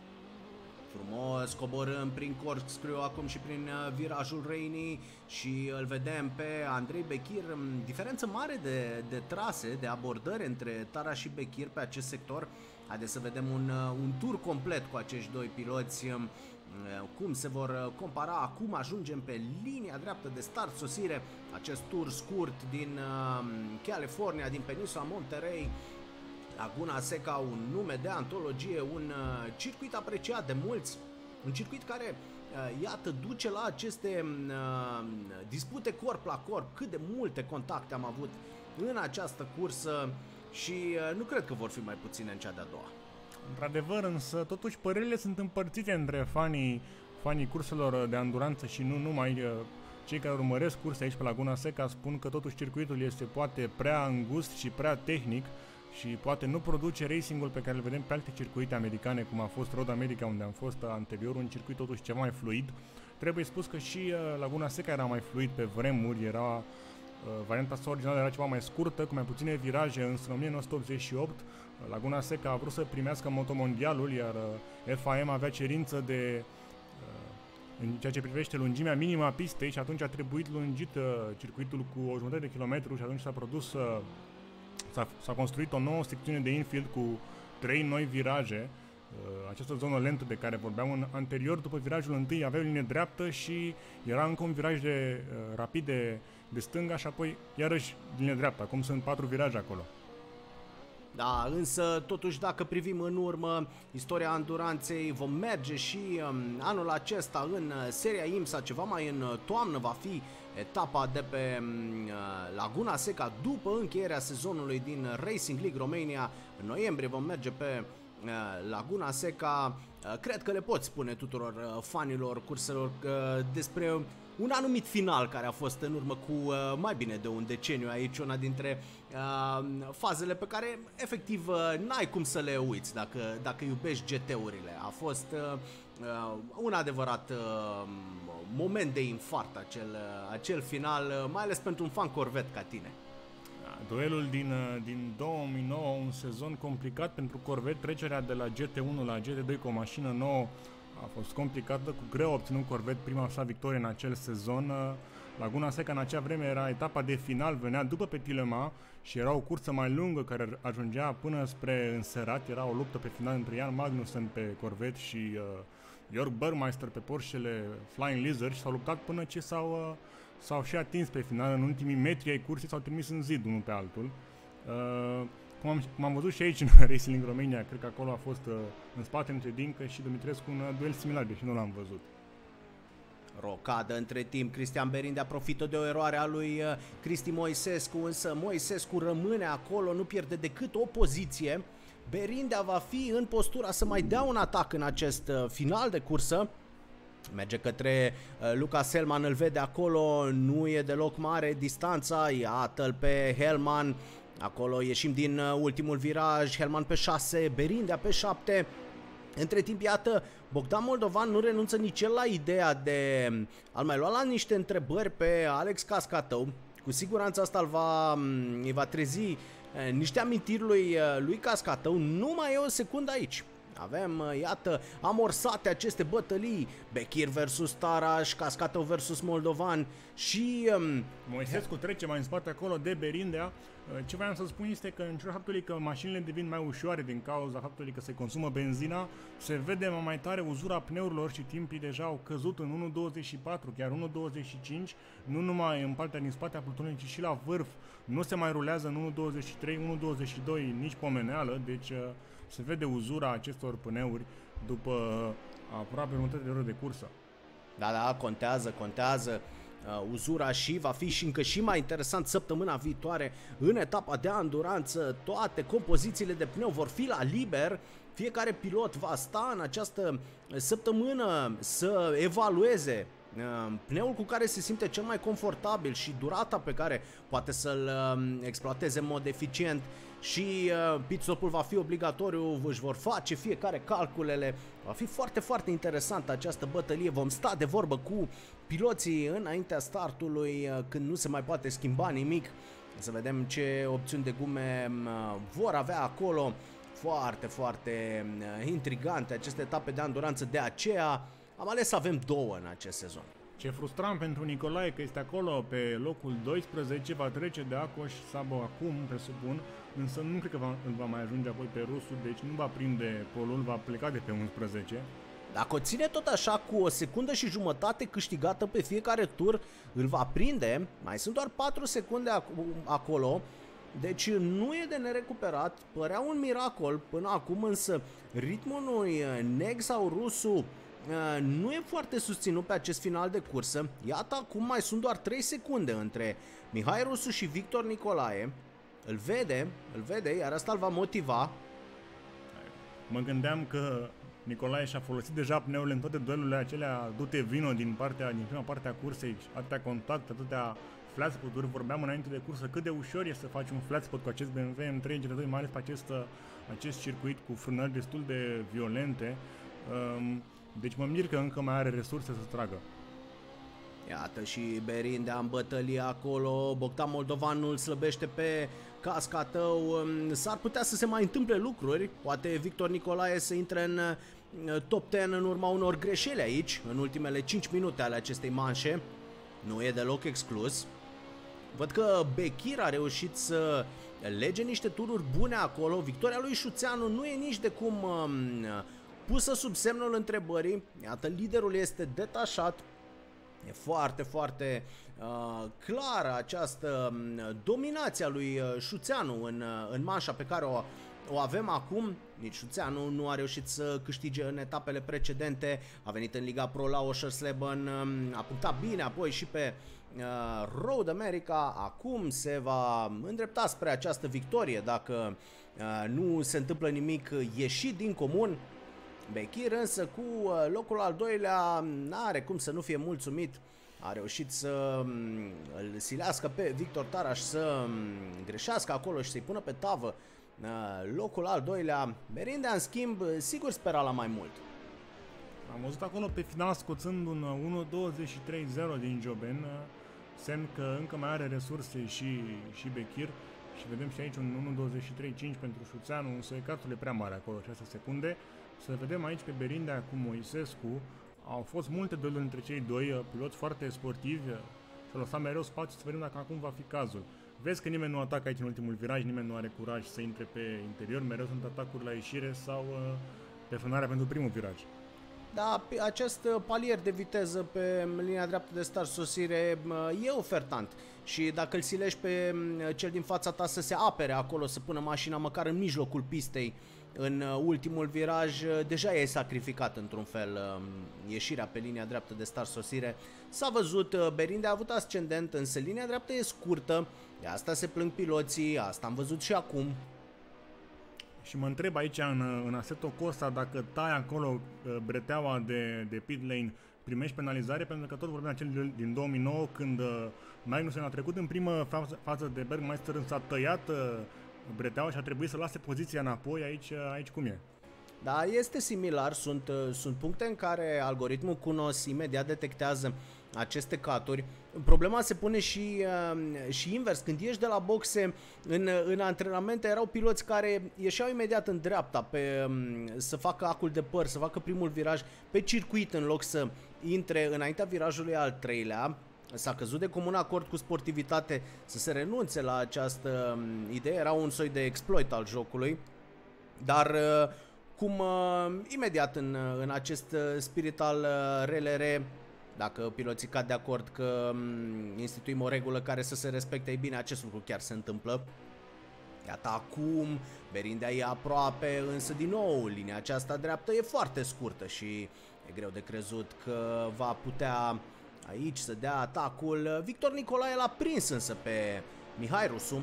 Frumos, coborâm prin corkscrew acum și prin virajul Reini și îl vedem pe Andrei Bechir. Diferență mare de trase, de abordări între Taraș și Bechir pe acest sector. Haideți să vedem un tur complet cu acești doi piloți, cum se vor compara. Acum ajungem pe linia dreaptă de start-sosire, acest tur scurt din California, din peninsula Monterey. Laguna Seca, un nume de antologie, un circuit apreciat de mulți, un circuit care, iată, duce la aceste dispute corp la corp. Cât de multe contacte am avut în această cursă și nu cred că vor fi mai puține în cea de-a doua. Într-adevăr, însă, totuși părerile sunt împărțite între fanii curselor de anduranță și nu numai. Cei care urmăresc curse aici pe Laguna Seca spun că totuși circuitul este poate prea îngust și prea tehnic și poate nu produce racingul pe care îl vedem pe alte circuite americane, cum a fost Road America, unde am fost anterior, un circuit totuși ceva mai fluid. Trebuie spus că și Laguna Seca era mai fluid pe vremuri, era varianta sa originală era ceva mai scurtă, cu mai puține viraje, însă în 1988 Laguna Seca a vrut să primească motomondialul, iar FIM avea cerință de în ceea ce privește lungimea minimă a pistei și atunci a trebuit lungit circuitul cu o jumătate de kilometru și atunci s-a produs s-a construit o nouă secțiune de infield cu 3 noi viraje. Această zonă lentă de care vorbeam anterior, după virajul întâi avea o linie dreaptă și era încă un viraj rapid de stânga și apoi iarăși linie dreaptă. Acum sunt 4 viraje acolo. Da, însă totuși dacă privim în urmă istoria anduranței, vom merge și anul acesta în seria IMSA, ceva mai în toamnă va fi etapa de pe Laguna Seca după încheierea sezonului din Racing League Romania. În noiembrie vom merge pe Laguna Seca. Cred că le pot spune tuturor fanilor curselor despre un anumit final care a fost în urmă cu mai bine de un deceniu aici, una dintre fazele pe care efectiv n-ai cum să le uiți dacă iubești GT-urile. A fost un adevărat moment de infart acel final, mai ales pentru un fan Corvette ca tine. Duelul din 2009, un sezon complicat pentru Corvette, trecerea de la GT1 la GT2 cu o mașină nouă a fost complicată, cu greu obținut Corvette prima sa victorie în acel sezon. Laguna Seca în acea vreme era etapa de final, venea după pe Tilema și era o cursă mai lungă care ajungea până spre înserat, era o luptă pe final între Jan Magnussen pe Corvette și Jörg Burmeister pe Porschele Flying Lizard și s-au luptat până ce s-au și atins pe final. În ultimii metri ai cursei s-au trimis în zid unul pe altul. Cum am văzut și aici în Racing Romania, cred că acolo a fost în spate între Dincă și Dumitrescu un duel similar, deși nu l-am văzut. Rocadă între timp, Cristian Berindea profită de o eroare a lui Cristi Moisescu, însă Moisescu rămâne acolo, nu pierde decât o poziție. Berindea va fi în postura să mai dea un atac în acest final de cursă. Merge către Lucas Hellmann, îl vede acolo, nu e deloc mare distanța, iată-l pe Hellmann. Acolo ieșim din ultimul viraj, Hellmann pe 6, Berindea pe 7. Între timp, iată, Bogdan Moldovan nu renunță nici el la ideea de a-l mai lua la niște întrebări pe Alex Cascatău. Cu siguranță asta îi va trezi niște amintiri lui Cascatău. Nu mai e o secundă aici. Avem, iată, amorsate aceste bătălii, Bechir versus Taraș, Cascatău versus Moldovan și... Moisescu trece mai în spate acolo de Berindea. Ce voiam să spun este că în ciuda faptului că mașinile devin mai ușoare din cauza faptului că se consumă benzina, se vede mai tare uzura pneurilor și timpii deja au căzut în 1.24, chiar 1.25, nu numai în partea din spate a plutonului, ci și la vârf. Nu se mai rulează în 1.23, 1.22, nici pomeneală, deci se vede uzura acestor pneuri după aproape jumătate de oră de cursă. Da, contează. uzura și va fi și încă și mai interesant săptămâna viitoare în etapa de anduranță. Toate compozițiile de pneu vor fi la liber. Fiecare pilot va sta în această săptămână să evalueze pneul cu care se simte cel mai confortabil și durata pe care poate să-l exploateze în mod eficient. Și pitstopul va fi obligatoriu, își vor face fiecare calculele. Va fi foarte, foarte interesantă această bătălie. Vom sta de vorbă cu piloții înaintea startului, când nu se mai poate schimba nimic. Să vedem ce opțiuni de gume vor avea acolo. Foarte, foarte intrigante aceste etape de anduranță, de aceea am ales să avem două în acest sezon. Ce frustrant pentru Nicolae că este acolo pe locul 12, va trece de Acoș Sabo acum, presupun, însă nu cred că îl va mai ajunge apoi pe rusul, deci nu va prinde polul, va pleca de pe 11. Dacă o ține tot așa cu o secundă și jumătate câștigată pe fiecare tur, îl va prinde, mai sunt doar 4 secunde acolo, deci nu e de nerecuperat, părea un miracol până acum, însă ritmul lui Neg sau rusul nu e foarte susținut pe acest final de cursă. Iată, acum mai sunt doar 3 secunde între Mihai Rusu și Victor Nicolae. Îl vede, iar asta îl va motiva. Mă gândeam că Nicolae și-a folosit deja pneurile în toate duelurile acelea dute vino din prima parte a cursei, atâtea contact, atâtea flat spot-uri. Vorbeam înainte de cursă cât de ușor e să faci un flat spot cu acest BMW M3 GT2, mai ales pe acest circuit cu frânări destul de violente. Deci mă mir că încă mai are resurse să tragă. Iată și Berindea în bătălie acolo, Bogdan Moldovan îl slăbește pe casca tău, s-ar putea să se mai întâmple lucruri, poate Victor Nicolae să intre în top 10 în urma unor greșeli aici, în ultimele 5 minute ale acestei manșe, nu e deloc exclus. Văd că Bechir a reușit să lege niște tururi bune acolo, victoria lui Șuțeanu nu e nici de cum pusă sub semnul întrebării, iată liderul este detașat. E foarte, foarte clară această dominație a lui Șuțeanu în manșa pe care o avem acum. Nici Șuțeanu nu a reușit să câștige în etapele precedente. A venit în Liga Pro la Oschersleben, a punctat bine apoi și pe Road America. Acum se va îndrepta spre această victorie dacă nu se întâmplă nimic ieșit din comun. Bechir însă cu locul al doilea n-are cum să nu fie mulțumit. A reușit să îl silească pe Victor Taraș să greșească acolo și să-i pună pe tavă locul al doilea. Berindea în schimb sigur spera la mai mult. Am văzut acolo pe final scoțând un 1.23.0 din Joben, semn că încă mai are resurse și Bechir. Și vedem și aici un 1.23.5 pentru Șuțeanu, însă ecartul e prea mare acolo, 6 secunde. Să vedem aici pe Berindea cu Moisescu. Au fost multe dueluri între cei doi, piloți foarte sportivi. Și-a lăsat mereu spațiu, să vedem dacă acum va fi cazul. Vezi că nimeni nu atacă aici în ultimul viraj, nimeni nu are curaj să intre pe interior, mereu sunt atacuri la ieșire sau pe frânarea pentru primul viraj. Da, acest palier de viteză pe linia dreaptă de start-sosire e ofertant și dacă îl silești pe cel din fața ta să se apere acolo, să pună mașina măcar în mijlocul pistei în ultimul viraj, deja e sacrificat într-un fel ieșirea pe linia dreaptă de start-sosire. S-a văzut, Berindea a avut ascendent, însă linia dreaptă e scurtă, de asta se plâng piloții, asta am văzut și acum. Și mă întreb aici în Assetto Corsa dacă tai acolo breteaua de pit lane, primești penalizare, pentru că tot vorbim acel din 2009 când Magnussen a trecut în primă fază de Bergmeister, însă a tăiat breteaua și a trebuit să lase poziția înapoi. Aici cum e? Da, este similar, sunt puncte în care algoritmul Cunos imediat detectează aceste caturi. Problema se pune și invers, când ieși de la boxe în antrenamente erau piloți care ieșeau imediat în dreapta să facă acul de păr, să facă primul viraj pe circuit în loc să intre înaintea virajului al treilea. S-a căzut de comun acord cu sportivitate să se renunțe la această idee, era un soi de exploit al jocului, dar cum imediat în acest spirit al RLR, dacă piloții cad de acord că instituim o regulă care să se respecte, ei bine, acest lucru chiar se întâmplă. Iată acum, Berindea e aproape, însă din nou linia aceasta dreaptă e foarte scurtă și e greu de crezut că va putea Aici să dea atacul. Victor Nicolae l-a prins însă pe Mihai Rusu.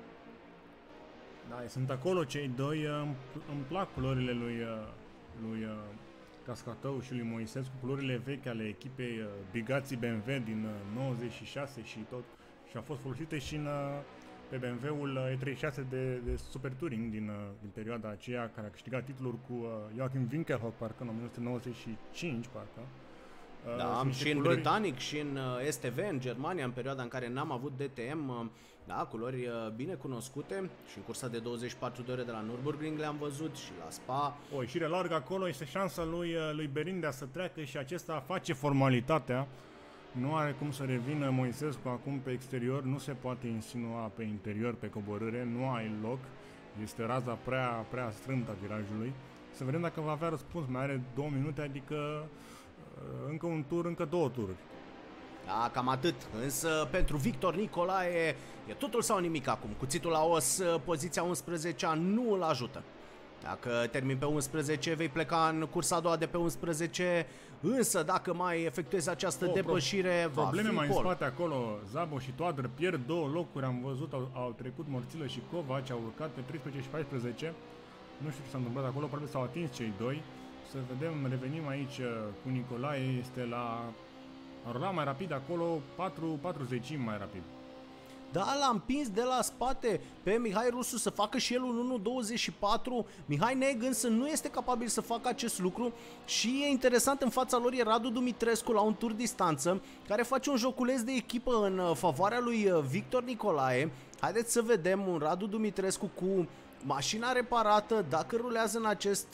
Da, sunt acolo cei doi. Îmi plac culorile lui Cascatău și lui Moisescu, culorile vechi ale echipei Brigații BMW din 96 și tot. Și au fost folosite și pe BMW-ul E36 de Super Touring din perioada aceea, care a câștigat titluri cu Joachim Winkelhock, parcă în 1995, parcă. Da, și în britanic și în STV, în Germania, în perioada în care n-am avut DTM, da, culori bine cunoscute, și în cursa de 24 de ore de la Nürburgring le-am văzut și la Spa. O ieșire largă acolo, este șansa lui Berindea să treacă și acesta face formalitatea. Nu are cum să revină Moisescu acum pe exterior, nu se poate insinua pe interior, pe coborâre, nu ai loc, este raza prea strâmtă a virajului. Să vedem dacă va avea răspuns, mai are 2 minute, adică încă un tur, încă 2 tururi. Da, cam atât, însă pentru Victor Nicolae e totul sau nimic acum. Cuțitul la os, poziția 11-a nu îl ajută. Dacă termin pe 11, vei pleca în cursa a doua de pe 11, însă dacă mai efectuezi această depășire, va probleme fi mai pol. în spate acolo, Zabo și Toadră pierd 2 locuri, am văzut, au trecut Morțilă și Covaci, au urcat pe 13 și 14, nu știu ce s-a întâmplat acolo, probabil s-au atins cei doi. Să vedem, revenim aici cu Nicolae, este a rulat mai rapid acolo, 40 mai rapid. Da, l-a împins de la spate pe Mihai Rusu să facă și el un 1.24. Mihai Neg însă nu este capabil să facă acest lucru și e interesant, în fața lor e Radu Dumitrescu la un tur distanță, care face un joculeț de echipă în favoarea lui Victor Nicolae. Haideți să vedem un Radu Dumitrescu cu mașina reparată, dacă rulează în acest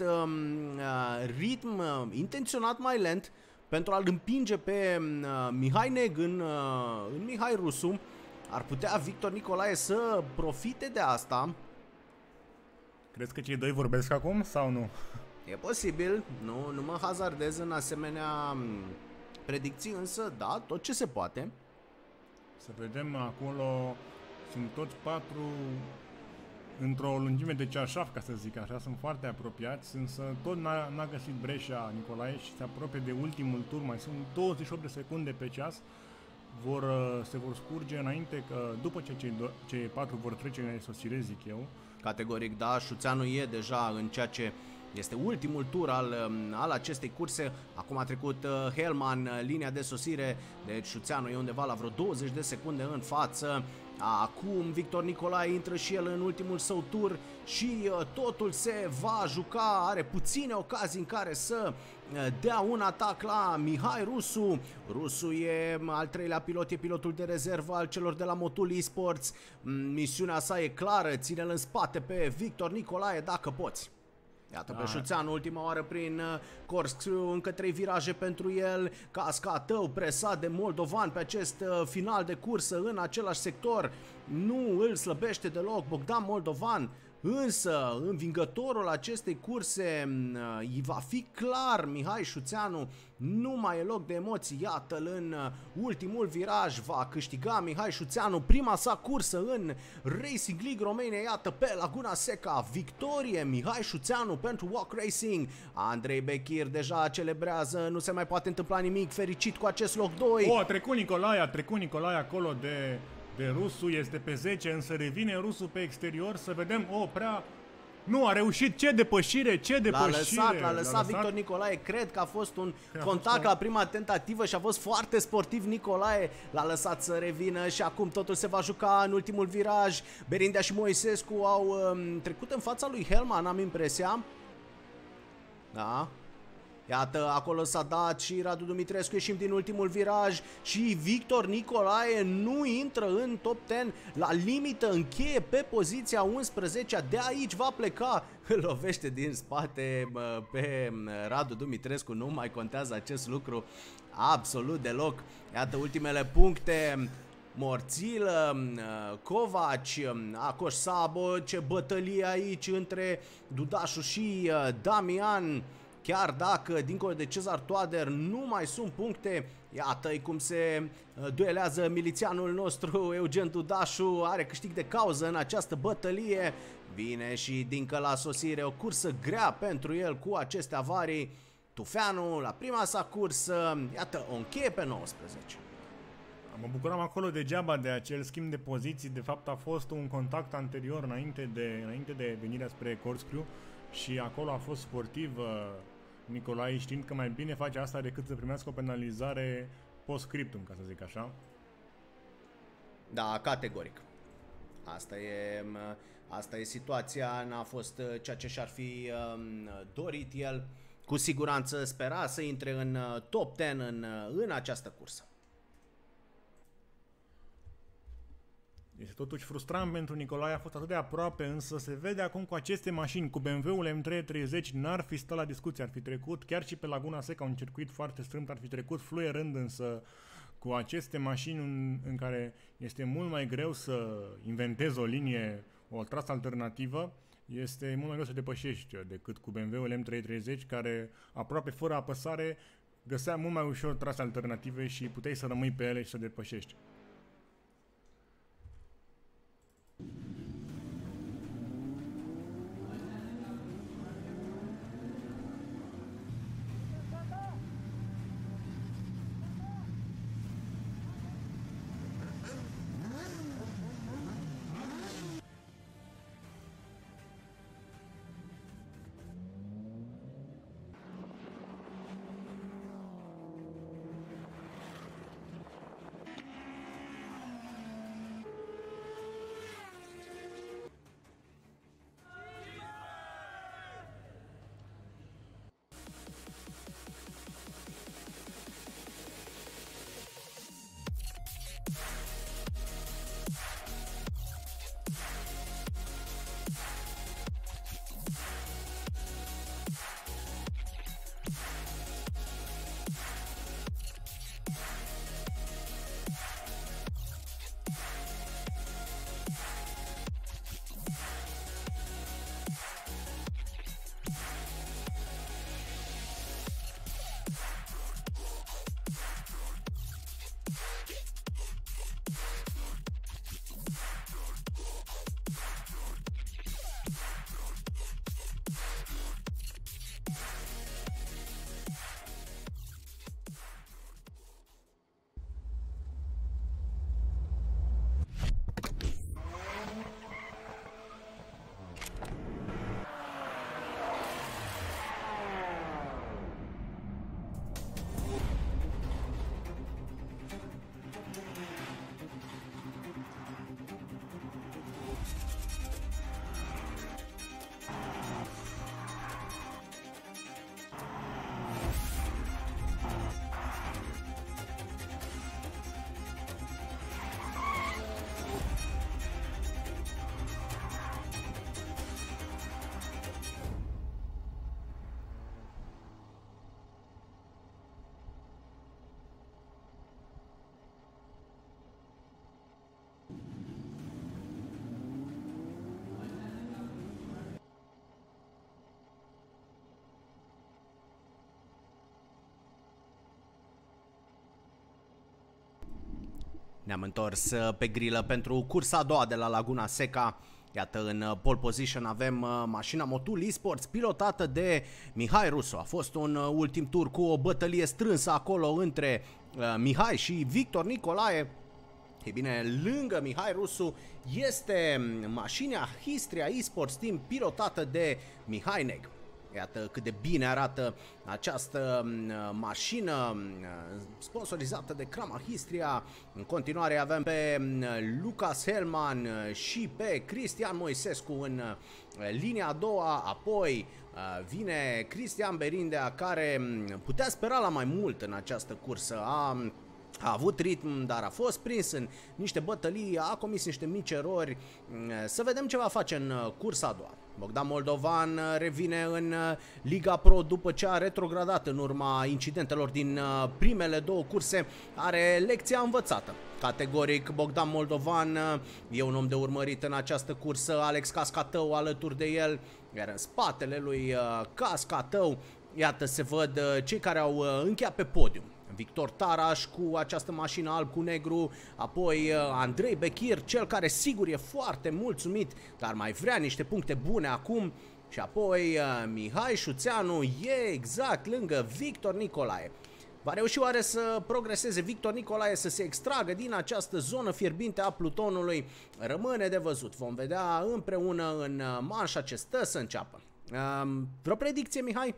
ritm intenționat mai lent pentru a-l împinge pe Mihai Neg în Mihai Rusu. Ar putea Victor Nicolae să profite de asta. Crezi că cei doi vorbesc acum sau nu? E posibil, nu mă hazardez în asemenea predicții, însă da, tot ce se poate. Să vedem acolo, sunt toți 4 într-o lungime de ceașaf, ca să zic așa, sunt foarte apropiați, însă tot n-a găsit breșa Nicolae și se apropie de ultimul tur, mai sunt 28 de secunde pe ceas. Se vor scurge înainte, că după ce cei 4 vor trece în sosire, zic eu. Categoric da, Șuțeanu e deja în ceea ce este ultimul tur al acestei curse. Acum a trecut Hellman linia de sosire, deci Șuțeanu e undeva la vreo 20 de secunde în față. Acum Victor Nicolae intră și el în ultimul său tur și totul se va juca, are puține ocazii în care să dea un atac la Mihai Rusu. Rusu e al treilea pilot, e pilotul de rezervă al celor de la Motul Esports. Misiunea sa e clară, ține-l în spate pe Victor Nicolae dacă poți. Iată pe Șuțeanu ultima oară prin Corkscrew, încă 3 viraje pentru el. Cascatău presat de moldovan pe acest final de cursă în același sector. Nu îl slăbește deloc Bogdan Moldovan, însă învingătorul acestei curse îi va fi clar Mihai Șuțeanu. Nu mai e loc de emoții, iată-l în ultimul viraj, va câștiga Mihai Șuțeanu prima sa cursă în Racing League Romania, iată pe Laguna Seca, victorie Mihai Șuțeanu pentru Walk Racing. Andrei Bechir deja celebrează, nu se mai poate întâmpla nimic, fericit cu acest loc 2. A trecut Nicolae acolo de Rusu, este pe 10, însă revine Rusu pe exterior, să vedem, nu, a reușit, ce depășire! L-a lăsat Victor Nicolae, cred că a fost un contact la prima tentativă și a fost foarte sportiv Nicolae, l-a lăsat să revină și acum totul se va juca în ultimul viraj. Berindea și Moisescu au trecut în fața lui Hellman, am impresia. Da. Iată, acolo s-a dat și Radu Dumitrescu, ieșim din ultimul viraj și Victor Nicolae nu intră în top 10, la limită încheie pe poziția 11, de aici va pleca, îl lovește din spate pe Radu Dumitrescu, nu mai contează acest lucru absolut deloc. Iată ultimele puncte, Morțilă, Covaci, Acoș Sabo, ce bătălie aici între Dudașu și Damian. Chiar dacă, dincolo de Cezar Toader, nu mai sunt puncte, iată-i cum se duelează milițianul nostru, Eugen Dudașu, are câștig de cauză în această bătălie. Vine și Dincă la sosire, o cursă grea pentru el cu aceste avarii. Tufeanu la prima sa cursă, iată, o încheie pe 19. Mă bucuram acolo degeaba de acel schimb de poziții. De fapt a fost un contact anterior înainte de venirea spre corkscrew și acolo a fost sportiv Nicolae, știind că mai bine face asta decât să primească o penalizare post-scriptum, ca să zic așa. Da, categoric. Asta e situația, n-a fost ceea ce și-ar fi dorit el. Cu siguranță spera să intre în top 10 în această cursă. Este totuși frustrant pentru Nicolae, a fost atât de aproape, însă se vede acum cu aceste mașini, cu BMW-ul M330, n-ar fi stat la discuție, ar fi trecut, chiar și pe Laguna Seca, un circuit foarte strâmt, ar fi trecut fluierând, însă cu aceste mașini în care este mult mai greu să inventezi o linie, o trasă alternativă, este mult mai greu să depășești decât cu BMW-ul M330, care aproape fără apăsare găsea mult mai ușor trase alternative și puteai să rămâi pe ele și să depășești. Ne-am întors pe grilă pentru cursa a doua de la Laguna Seca. Iată, în pole position avem mașina Motul Esports pilotată de Mihai Rusu. A fost un ultim tur cu o bătălie strânsă acolo între Mihai și Victor Nicolae. Ei bine, lângă Mihai Rusu este mașina Histria Esports Team pilotată de Mihai Neg. Iată cât de bine arată această mașină sponsorizată de Crama Histria. În continuare avem pe Lucas Helman și pe Cristian Moisescu în linia a doua. Apoi vine Cristian Berindea, care putea spera la mai mult în această cursă. A avut ritm, dar a fost prins în niște bătălii, a comis niște mici erori. Să vedem ce va face în cursa a doua. Bogdan Moldovan revine în Liga Pro după ce a retrogradat în urma incidentelor din primele două curse. Are lecția învățată. Categoric, Bogdan Moldovan e un om de urmărit în această cursă. Alex Cascatău alături de el, iar în spatele lui Cascatău, iată, se văd cei care au încheiat pe podium. Victor Taraș cu această mașină alb cu negru, apoi Andrei Bechir, cel care sigur e foarte mulțumit, dar mai vrea niște puncte bune acum. Și apoi Mihai Șuțeanu e exact lângă Victor Nicolae. Va reuși oare să progreseze Victor Nicolae, să se extragă din această zonă fierbinte a plutonului? Rămâne de văzut. Vom vedea împreună în manșa ce stă să înceapă. Vreo predicție, Mihai?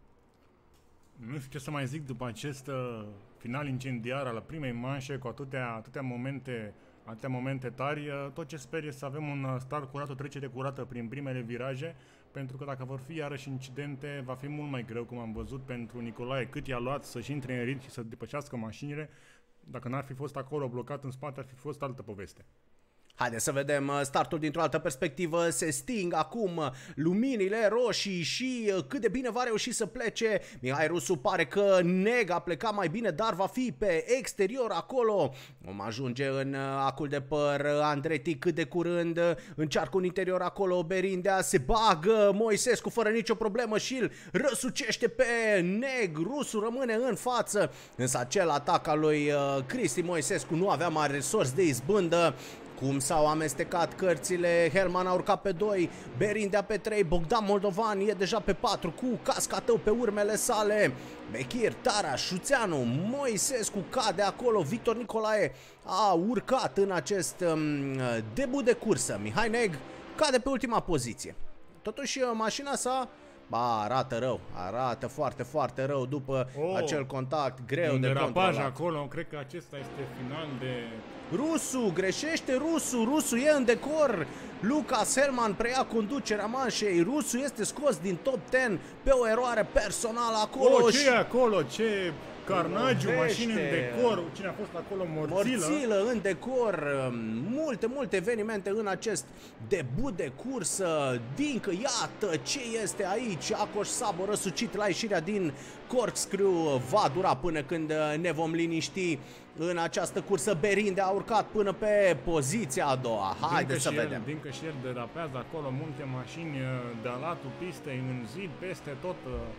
Nu știu ce să mai zic după acest final incendiar al primei manșe cu atâtea momente tari. Tot ce sper este să avem un start curat, o trecere curată prin primele viraje, pentru că dacă vor fi iarăși incidente, va fi mult mai greu, cum am văzut pentru Nicolae, cât i-a luat să-și intre în ritm și să depășească mașinile. Dacă n-ar fi fost acolo blocat în spate, ar fi fost altă poveste. Haideți să vedem startul dintr-o altă perspectivă. Se sting acum luminile roșii și cât de bine va reuși să plece Mihai Rusu. Pare că Neg a plecat mai bine, dar va fi pe exterior acolo. Vom ajunge în acul de păr. Andreti cât de curând încearcă un interior acolo. Berindea se bagă Moisescu fără nicio problemă și îl răsucește pe Neg. Rusu rămâne în față, însă acel atac al lui Cristi Moisescu nu avea mari resurse de izbândă. Cum s-au amestecat cărțile, Helman a urcat pe 2, Berindea pe 3, Bogdan Moldovan e deja pe 4 cu Cascatău pe urmele sale. Bechir, Taraș, Șuțeanu, Moisescu cade acolo, Victor Nicolae a urcat în acest debut de cursă. Mihai Neg cade pe ultima poziție. Totuși mașina sa arată rău, arată foarte, foarte rău după acel contact greu de controlat. Acolo, cred că acesta este final de... Rusu, greșește Rusu e în decor. Lucas Helman preia conducerea manșei. Rusu este scos din top 10 pe o eroare personală acolo. Ce e acolo? Ce carnagiu, mașini în decor. Cine a fost acolo? Morțilă în decor. Multe evenimente în acest debut de cursă. Dincă, iată ce este aici. Acoș Sabo răsucit la ieșirea din corkscrew. Va dura până când ne vom liniști în această cursă. Berinde a urcat până pe poziția a doua. Haideți să vedem. Dincă și el derapează acolo multe mașini de-a latul pistei, în zid, peste tot.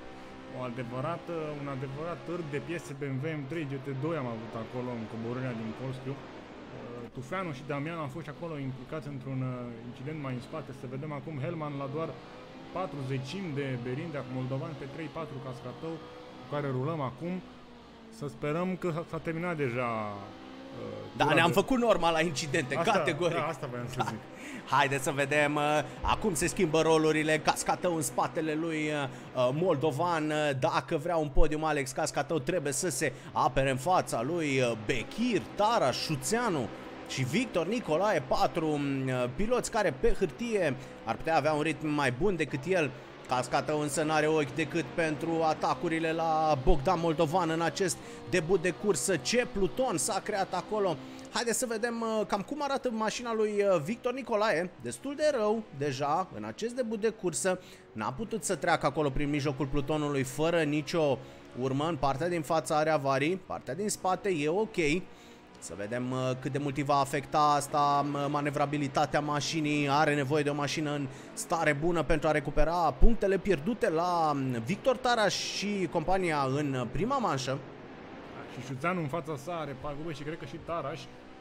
Un adevărat târg de piese BMW M3 GT2 am avut acolo în coborârea din corkscrew. Tufeanu și Damian au fost acolo implicați într-un incident mai în spate. Să vedem acum Helman la doar 40 de Berindea cu Moldovan pe 3-4 Cascatău, cu care rulăm acum. Să sperăm că s-a terminat deja. Da, ne-am făcut norma la incidente, categoric. Da, asta voiam să zic. Haideți să vedem, acum se schimbă rolurile. Cascatău în spatele lui Moldovan. Dacă vrea un podium Alex Cascatău, trebuie să se apere în fața lui Bechir, Taraș, Șuțeanu și Victor Nicolae, 4 piloți care pe hârtie ar putea avea un ritm mai bun decât el. Cascatău însă n-are ochi decât pentru atacurile la Bogdan Moldovan în acest debut de cursă. Ce pluton s-a creat acolo. Haideți să vedem cam cum arată mașina lui Victor Nicolae. Destul de rău deja în acest debut de cursă. N-a putut să treacă acolo prin mijlocul plutonului fără nicio urmă. În partea din față are avarii, partea din spate e ok. Să vedem cât de mult va afecta asta manevrabilitatea mașinii. Are nevoie de o mașină în stare bună pentru a recupera punctele pierdute la Victor Taraș și compania în prima manșă. Și Șuțeanu în fața sa are pagube și cred că și Taraș.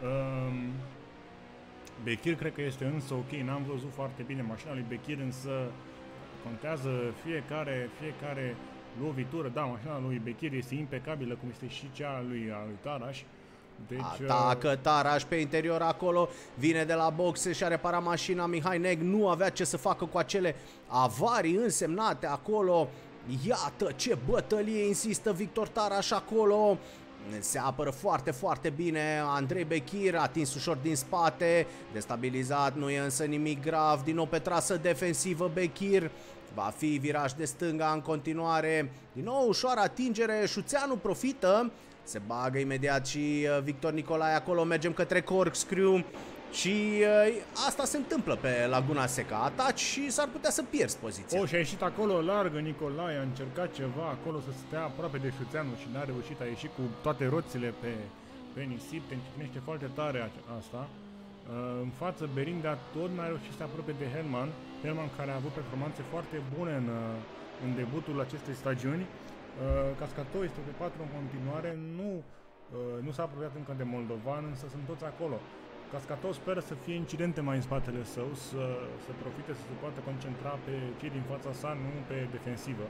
Bechir cred că este însă ok, n-am văzut foarte bine mașina lui Bechir, însă contează fiecare lovitură. Da, mașina lui Bechir este impecabilă, cum este și cea a lui Taraș. Deci, atacă Taraș pe interior acolo, vine de la boxe și a reparat mașina. Mihai Neg nu avea ce să facă cu acele avarii însemnate acolo. Iată ce bătălie insistă Victor Taraș acolo. Se apără foarte, foarte bine Andrei Bechir, atins ușor din spate, destabilizat, nu e însă nimic grav. Din nou pe trasă defensivă Bechir. Va fi viraj de stânga în continuare. Din nou ușoară atingere, Șuțeanu profită. Se bagă imediat și Victor Nicolae acolo, mergem către corkscrew. Și asta se întâmplă pe Laguna Seca. Ataci și s-ar putea să pierzi poziția. Și a ieșit acolo largă Nicolae, a încercat ceva acolo să stea aproape de Șuțeanu și n-a reușit, a ieșit cu toate roțile pe nisip, te încetinește foarte tare asta. În față Berindea tot n-a reușit să apropie de Helman care a avut performanțe foarte bune în debutul acestei stagiuni. Cascatău este pe 4 în continuare, nu s-a apropiat încă de Moldovan, însă sunt toți acolo. Cascatău speră să fie incidente mai în spatele său, să profite, să se poată concentra pe cei din fața sa, nu pe defensivă.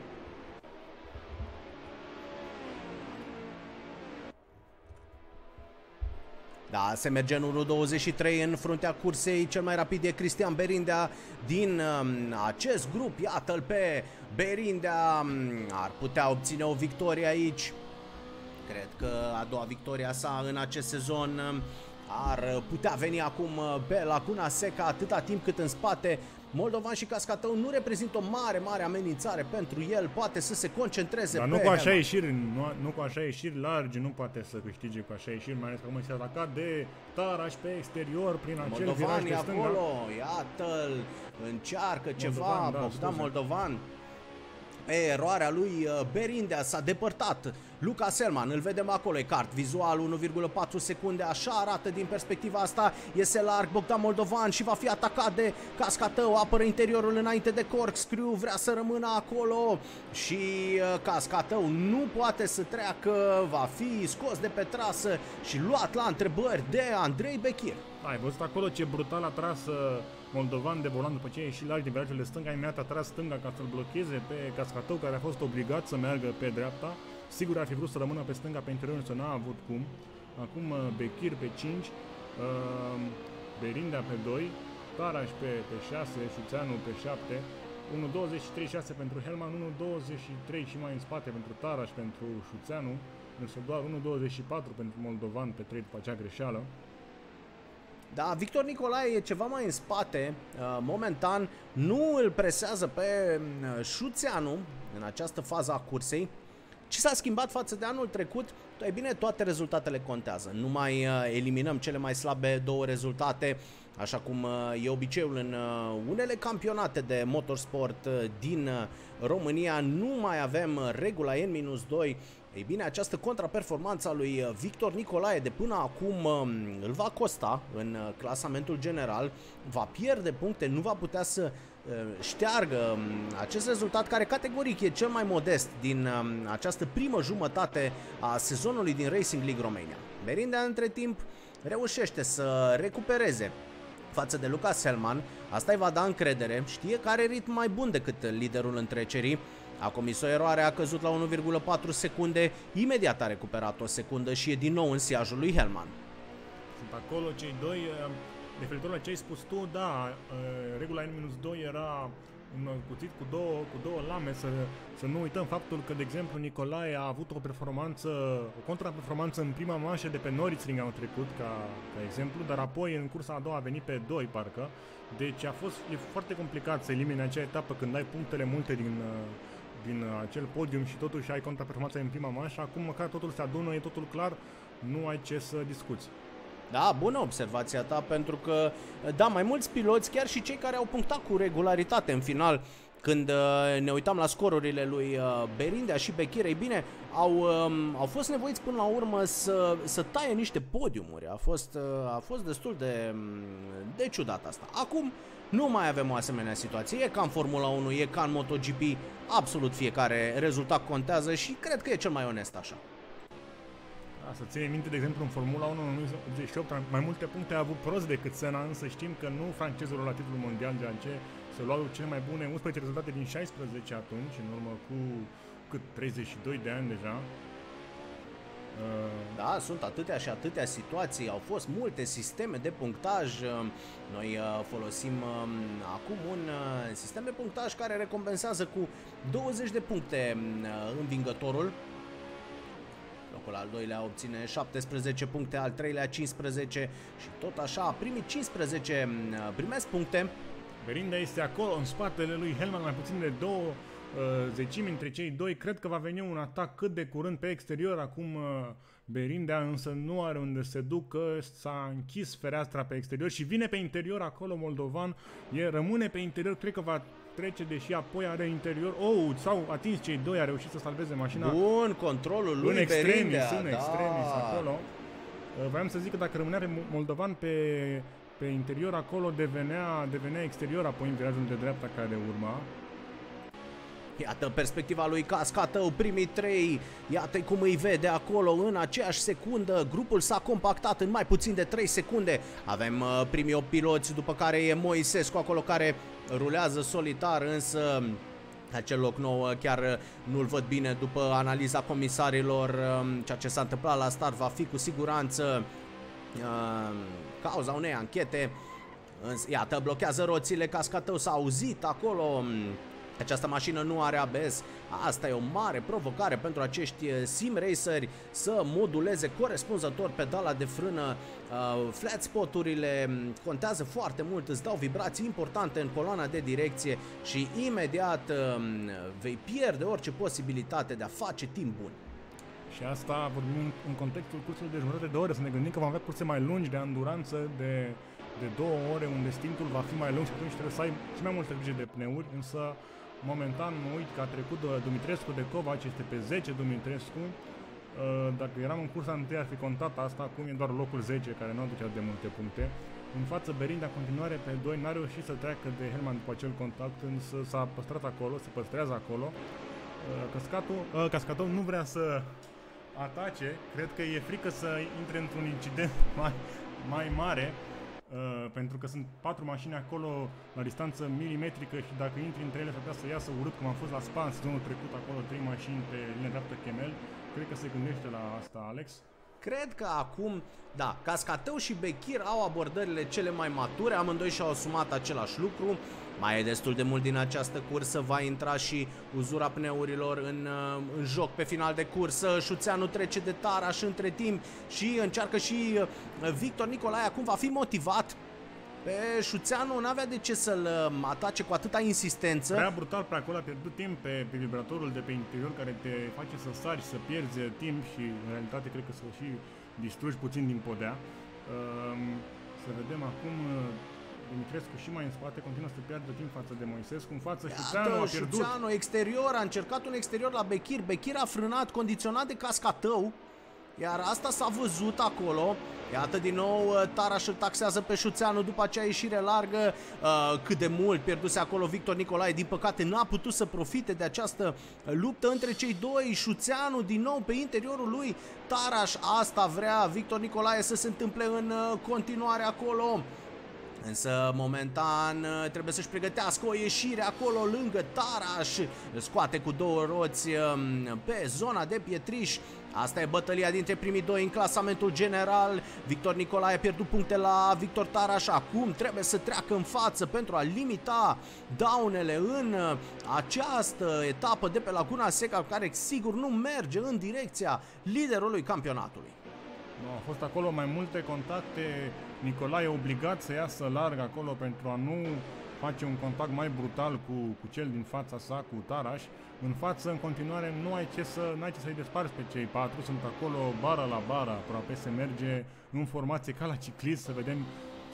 Da, se merge în 1.23 în fruntea cursei, cel mai rapid e Cristian Berindea din acest grup. Iată-l pe Berindea, ar putea obține o victorie aici. Cred că a doua victoria sa în acest sezon ar putea veni acum pe Laguna Seca, atâta timp cât în spate Moldovan și Cascatău nu reprezintă o mare amenințare pentru el, poate să se concentreze. Dar pe nu cu așa ieșiri, nu cu așa ieșiri largi, nu poate să câștige cu așa ieșiri, mai ales că este atacat de Taraș pe exterior prin acel viraj de stânga. acolo, iată-l, încearcă Moldovan, ceva, da, Bogdan Moldovan. Pe eroarea lui Berindea s-a depărtat Lucas Selman, îl vedem acolo, e cart vizual, 1,4 secunde, așa arată din perspectiva asta, iese larg Bogdan Moldovan și va fi atacat de Cascatău, apără interiorul înainte de corkscrew, vrea să rămână acolo și Cascatău nu poate să treacă, va fi scos de pe trasă și luat la întrebări de Andrei Bechir. Ai văzut acolo ce brutal a tras Moldovan de volan după ce a ieșit larg din virajul de stânga, imediat a tras stânga ca să-l blocheze pe Cascatău, care a fost obligat să meargă pe dreapta. Sigur ar fi vrut să rămână pe stânga, pe interior, însă n-a avut cum. Acum Bechir pe 5, Berindea pe 2, Taraș pe 6, Șuțeanu pe 7, 1.23.6 pentru Helman, 1.23 și mai în spate pentru Taraș, pentru Șuțeanu, însă doar 1.24 pentru Moldovan pe 3 după acea greșeală. Da, Victor Nicolae e ceva mai în spate, momentan nu îl presează pe Șuțeanu în această fază a cursei. Ce s-a schimbat față de anul trecut? E bine, toate rezultatele contează, nu mai eliminăm cele mai slabe două rezultate, așa cum e obiceiul în unele campionate de motorsport din România, nu mai avem regula N-2. Ei bine, această contraperformanță a lui Victor Nicolae de până acum îl va costa în clasamentul general, va pierde puncte, nu va putea să șteargă acest rezultat care categoric e cel mai modest din această primă jumătate a sezonului din Racing League Romania. Berindea între timp reușește să recupereze față de Lucas Selman, asta îi va da încredere, știe că are ritm mai bun decât liderul întrecerii. A comis o eroare, a căzut la 1,4 secunde, imediat a recuperat o secundă și e din nou în siajul lui Helman. Sunt acolo cei doi, referitor la ce ai spus tu, da, regula N-2 era un cuțit cu două lame, să nu uităm faptul că, de exemplu, Nicolae a avut o contraperformanță în prima manșă de pe Noritzring anul trecut, ca exemplu, dar apoi în cursa a doua a venit pe 2, parcă, deci e foarte complicat să elimini acea etapă când ai punctele multe din acel podium și totuși ai contraperformanța în prima manșă. Acum măcar totul se adună, e totul clar, nu ai ce să discuți. Da, bună observația ta, pentru că, da, mai mulți piloți, chiar și cei care au punctat cu regularitate în final, când ne uitam la scorurile lui Berindea și Bechir, ei bine, au fost nevoiți până la urmă să taie niște podiumuri. A fost destul de ciudat asta. Acum nu mai avem o asemenea situație, e ca în Formula 1, e ca în MotoGP, absolut fiecare rezultat contează și cred că e cel mai onest așa. Da, să ținem minte, de exemplu, în Formula 1 în 1988, mai multe puncte a avut Prost decât Senna, însă știm că nu francezul la titlul mondial, de ce se luau cele mai bune 11 rezultate din 16 atunci, în urmă cu cât 32 de ani deja. Da, sunt atâtea și atâtea situații, au fost multe sisteme de punctaj. Noi folosim acum un sistem de punctaj care recompensează cu 20 de puncte învingătorul. Locul al doilea obține 17 puncte, al treilea 15 și tot așa primii 15 primesc puncte. Berindea este acolo în spatele lui Helman, mai puțin de 2 zecimi între cei doi. Cred că va veni un atac cât de curând pe exterior. Acum Berindea însă nu are unde se ducă, s-a închis fereastra pe exterior și vine pe interior acolo Moldovan. Rămâne pe interior, cred că va trece, deși apoi are interior. S-au atins cei doi, a reușit să salveze mașina. Bun, controlul lui Berindea. În extremis acolo. Vreau să zic că dacă rămânea pe Moldovan pe interior acolo, devenea exterior apoi în virajul de dreapta care urma. Iată perspectiva lui Cascatău, primii 3, iată cum îi vede acolo în aceeași secundă. Grupul s-a compactat în mai puțin de 3 secunde. Avem primii 8 piloți, după care e Moisescu acolo care rulează solitar, însă acel loc nou chiar nu-l văd bine după analiza comisarilor. Ceea ce s-a întâmplat la start va fi cu siguranță cauza unei anchete. Iată, blochează roțile, Cascatău s-a auzit acolo. Această mașină nu are ABS. Asta e o mare provocare pentru acești sim raceri să moduleze corespunzător pedala de frână. Flat spot-urile contează foarte mult, îți dau vibrații importante în coloana de direcție și imediat vei pierde orice posibilitate de a face timp bun. Și asta vorbim în contextul cursului de jumătate de oră, să ne gândim că vom avea curse mai lungi de anduranță de 2 ore, unde stintul va fi mai lung și atunci trebuie să ai și mai multă grijă de pneuri, însă momentan mă uit că a trecut Dumitrescu de Covaci, este pe 10 Dumitrescu. Dacă eram în cursa întâi ar fi contat asta, acum e doar locul 10 care nu aducea de multe puncte. În față Berinda continuare pe 2, n-a reușit să treacă de Helman după acel contact, însă s-a păstrat acolo, se păstrează acolo. Cascatău nu vrea să atace, cred că e frică să intre într-un incident mai mare. Pentru că sunt 4 mașini acolo la distanță milimetrică și dacă intri între ele s-ar putea să iasă urât, cum am fost la Spa în sezonul trecut, acolo 3 mașini pe linia dreaptă Chemel. Cred că se gândește la asta, Alex. Cred că acum, da, Cascatău și Bechir au abordările cele mai mature, amândoi și-au asumat același lucru. Mai e destul de mult din această cursă, va intra și uzura pneurilor în joc pe final de cursă. Șuțeanu trece de Taraș între timp și încearcă și Victor Nicolae, acum va fi motivat. Pe Șuțeanu n-avea de ce să-l atace cu atâta insistență. Prea brutal pe acolo, a pierdut timp pe vibratorul de pe interior care te face să sari, să pierzi timp și în realitate cred că să și distrugi puțin din podea. Să vedem acum Dumitrescu și mai în spate continuă să piardă timp față de Moisescu. În față Șuțeanu a pierdut. Șuțeanu exterior, a încercat un exterior la Bechir. Bechir a frânat, condiționat de Cascatău. Iar asta s-a văzut acolo. Iată din nou Taraș îl taxează pe Șuțeanu după acea ieșire largă. Cât de mult pierduse acolo Victor Nicolae. Din păcate n-a putut să profite de această luptă între cei doi. Șuțeanu din nou pe interiorul lui Taraș. Asta vrea Victor Nicolae să se întâmple în continuare acolo. Însă, momentan, trebuie să-și pregătească o ieșire acolo lângă Taraș. Îl scoate cu 2 roți pe zona de pietriș. Asta e bătălia dintre primii 2 în clasamentul general. Victor Nicolae a pierdut puncte la Victor Taraș. Acum trebuie să treacă în față pentru a limita daunele în această etapă de pe Laguna Seca, care sigur nu merge în direcția liderului campionatului. Au fost acolo mai multe contacte. Nicolae e obligat să iasă larg acolo pentru a nu face un contact mai brutal cu cel din fața sa, cu Taraș. În față, în continuare, n-ai ce să-i desparți pe cei 4. Sunt acolo bara la bara, aproape se merge în formație ca la ciclist, să vedem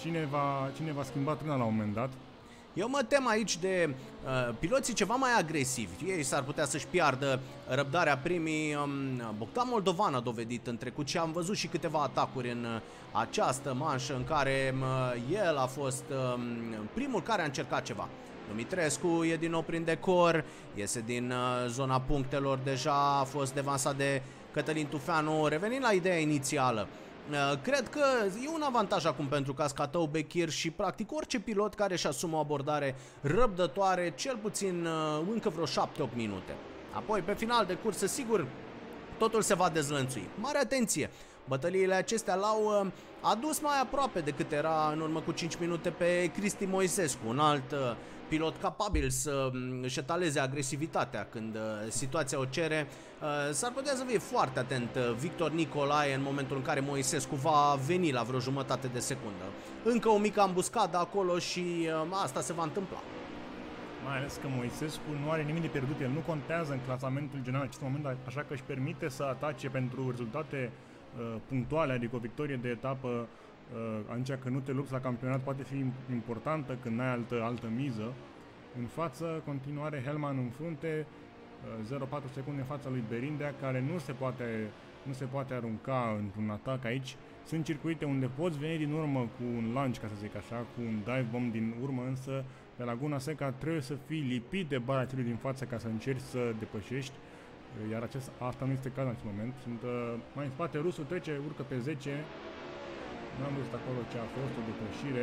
cine va schimba trâna la un moment dat. Eu mă tem aici de piloții ceva mai agresivi. Ei s-ar putea să-și piardă răbdarea. Primii Bogdan Moldovan a dovedit în trecut și am văzut și câteva atacuri în această manșă în care el a fost primul care a încercat ceva. Dumitrescu e din nou prin decor, iese din zona punctelor, deja a fost devansat de Cătălin Tufeanu. Revenind la ideea inițială, cred că e un avantaj acum pentru Cascatău, Bechir și practic orice pilot care își asumă o abordare răbdătoare, cel puțin încă vreo 7-8 minute. Apoi, pe final de cursă, sigur, totul se va dezlănțui. Mare atenție! Bătăliile acestea l-au adus mai aproape decât era în urmă cu 5 minute pe Cristi Moisescu, un alt pilot capabil să își etaleze agresivitatea când situația o cere. S-ar putea să fie foarte atent Victor Nicolae în momentul în care Moisescu va veni la vreo jumătate de secundă. Încă o mică ambuscadă acolo și asta se va întâmpla. Mai ales că Moisescu nu are nimic de pierdut, el nu contează în clasamentul general în acest moment, așa că își permite să atace pentru rezultate punctuale, adică o victorie de etapă, atunci când nu te lupți la campionat poate fi importantă când n-ai altă miză. În față, continuare Helman în frunte, 0,4 secunde în fața lui Berindea, care nu se poate arunca într-un atac aici. Sunt circuite unde poți veni din urmă cu un launch, ca să zic așa, cu un dive bomb din urmă, însă Pe Laguna Seca trebuie să fii lipit de bara celui din față ca să încerci să depășești, iar asta nu este cazul în acest moment. Sunt mai în spate, rusul trece, urcă pe 10, n-am văzut acolo ce a fost, o depășire,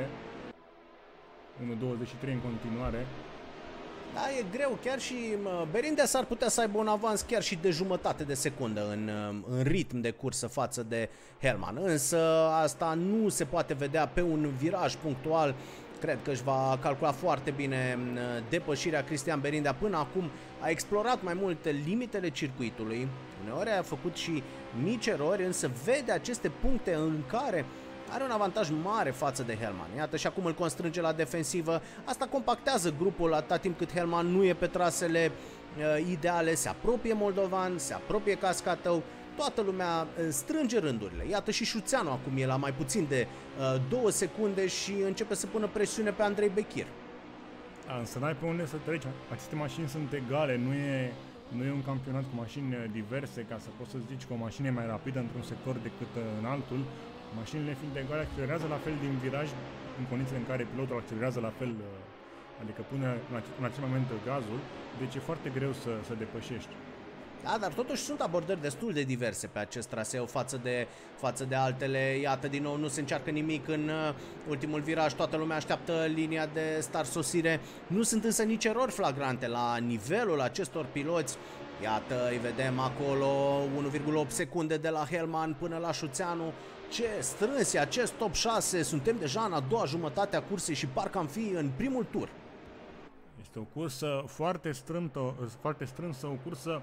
1.23 în continuare. Da, e greu, chiar și Berindea s-ar putea să aibă un avans chiar și de jumătate de secundă în ritm de cursă față de Hellman, însă asta nu se poate vedea pe un viraj punctual. Cred că își va calcula foarte bine depășirea Cristian Berindea. Până acum a explorat mai mult limitele circuitului, uneori a făcut și mici erori, însă vede aceste puncte în care are un avantaj mare față de Hellman. Iată și acum îl constrânge la defensivă. Asta compactează grupul atâta timp cât Hellman nu e pe trasele ideale. Se apropie Moldovan, se apropie Cascatău. Toată lumea strânge rândurile. Iată și Șuțeanu acum e la mai puțin de 2 secunde și începe să pună presiune pe Andrei Bechir. Însă n-ai pe unde să treci. Aceste mașini sunt egale, nu e un campionat cu mașini diverse ca să poți să zici că o mașină e mai rapidă într-un sector decât în altul. Mașinile fiind egale accelerează la fel din viraj în condițiile în care pilotul accelerează la fel, adică pune în acel moment gazul, deci e foarte greu să depășești. Da, dar totuși sunt abordări destul de diverse pe acest traseu față de altele. Iată, din nou nu se încearcă nimic în ultimul viraj, toată lumea așteaptă linia de start sosire. Nu sunt însă nici erori flagrante la nivelul acestor piloți. Iată, îi vedem acolo, 1,8 secunde de la Hellman până la Șuțeanu. Ce strâns e acest top 6, suntem deja în a doua jumătate a cursei și parcă am fi în primul tur. Este o cursă foarte strânsă, o cursă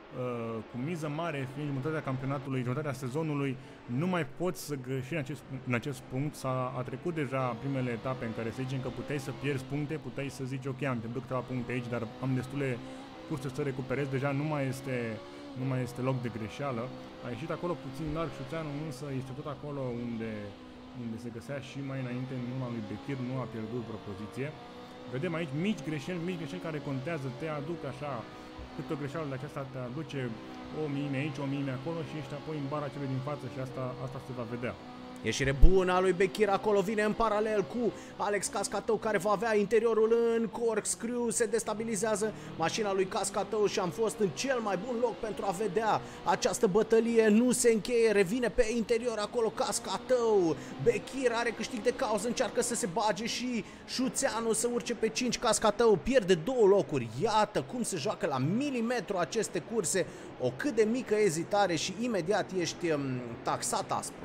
cu miză mare, fiind jumătatea campionatului, jumătatea sezonului, nu mai poți să greșești în acest punct. A trecut deja primele etape în care să zicem că puteai să pierzi puncte, puteai să zici ok, am pierdut câteva puncte aici, dar am destule curse să recuperez, deja nu mai este loc de greșeală. A ieșit acolo puțin larg Șuțeanu, însă este tot acolo unde se găsea și mai înainte în urma lui Bechir, nu a pierdut vreo poziție. Vedem aici mici greșeli care contează, te aduc așa, câte o greșeală de aceasta te aduce o mime aici, o mime acolo și ești apoi în bara celui din față și asta se va vedea. Ieșire bună a lui Bechir, acolo vine în paralel cu Alex Cascatău, care va avea interiorul în corkscrew, se destabilizează mașina lui Cascatău și am fost în cel mai bun loc pentru a vedea această bătălie. Nu se încheie, revine pe interior acolo Cascatău. Bechir are câștig de cauză, încearcă să se bage și Șuțeanu să urce pe 5. Cascatău pierde 2 locuri. Iată cum se joacă la milimetru aceste curse, o cât de mică ezitare și imediat ești taxat aspru.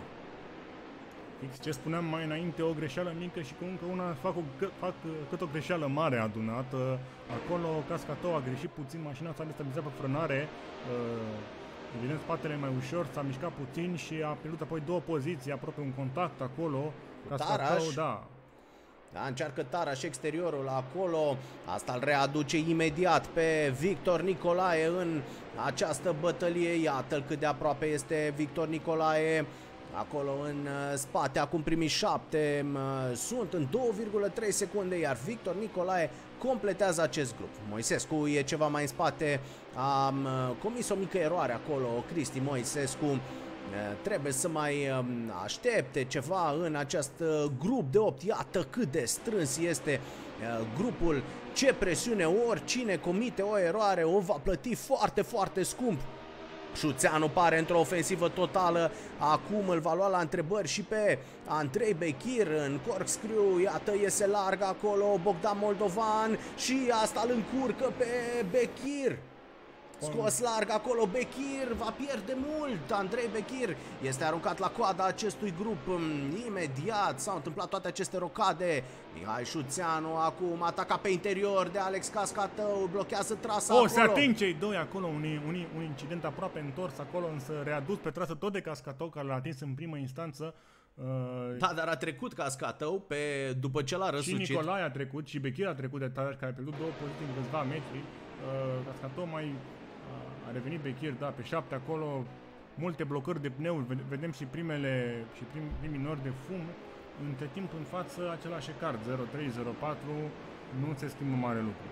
Ce spuneam mai înainte, o greșeală mică și cu încă una fac cât o greșeală mare adunată. Acolo Cascatău a greșit puțin, mașina s-a destabilizat pe frânare, evident spatele mai ușor, s-a mișcat puțin și a pierdut apoi 2 poziții, aproape un contact acolo. Cascatău, da. Da, încearcă Taraș exteriorul acolo, asta îl readuce imediat pe Victor Nicolae în această bătălie. Iată-l cât de aproape este Victor Nicolae. Acolo în spate, acum primii 7 sunt în 2,3 secunde, iar Victor Nicolae completează acest grup. Moisescu e ceva mai în spate, a comis o mică eroare acolo, Cristi Moisescu. Trebuie să mai aștepte ceva în acest grup de 8. Iată cât de strâns este grupul, ce presiune, oricine comite o eroare o va plăti foarte, foarte scump. Șuțeanu pare într-o ofensivă totală, acum îl va lua la întrebări și pe Andrei Bechir în corkscrew. Iată, iese larg acolo Bogdan Moldovan și asta îl încurcă pe Bechir. Scos larg acolo Bechir, va pierde mult. Andrei Bechir este aruncat la coada acestui grup. Imediat s-au întâmplat toate aceste rocade. Mihai Șuțeanu acum ataca pe interior de Alex Cascatău, blochează trasa acolo. Se ating cei doi acolo, un incident aproape întors acolo, însă readus pe trasă tot de Cascatău, care l-a atins în primă instanță. Da, dar a trecut Cascatău după ce l-a răsucit. Și Nicolae a trecut și Bechir a trecut de Taraș, care a pierdut 2 poziții în câțiva metri. Cascatău a revenit Bechir, da, pe 7 acolo, multe blocări de pneuri, vedem și primii nori de fum. Între timp în față același card, 0-3, 0-4, nu se schimbă mare lucru.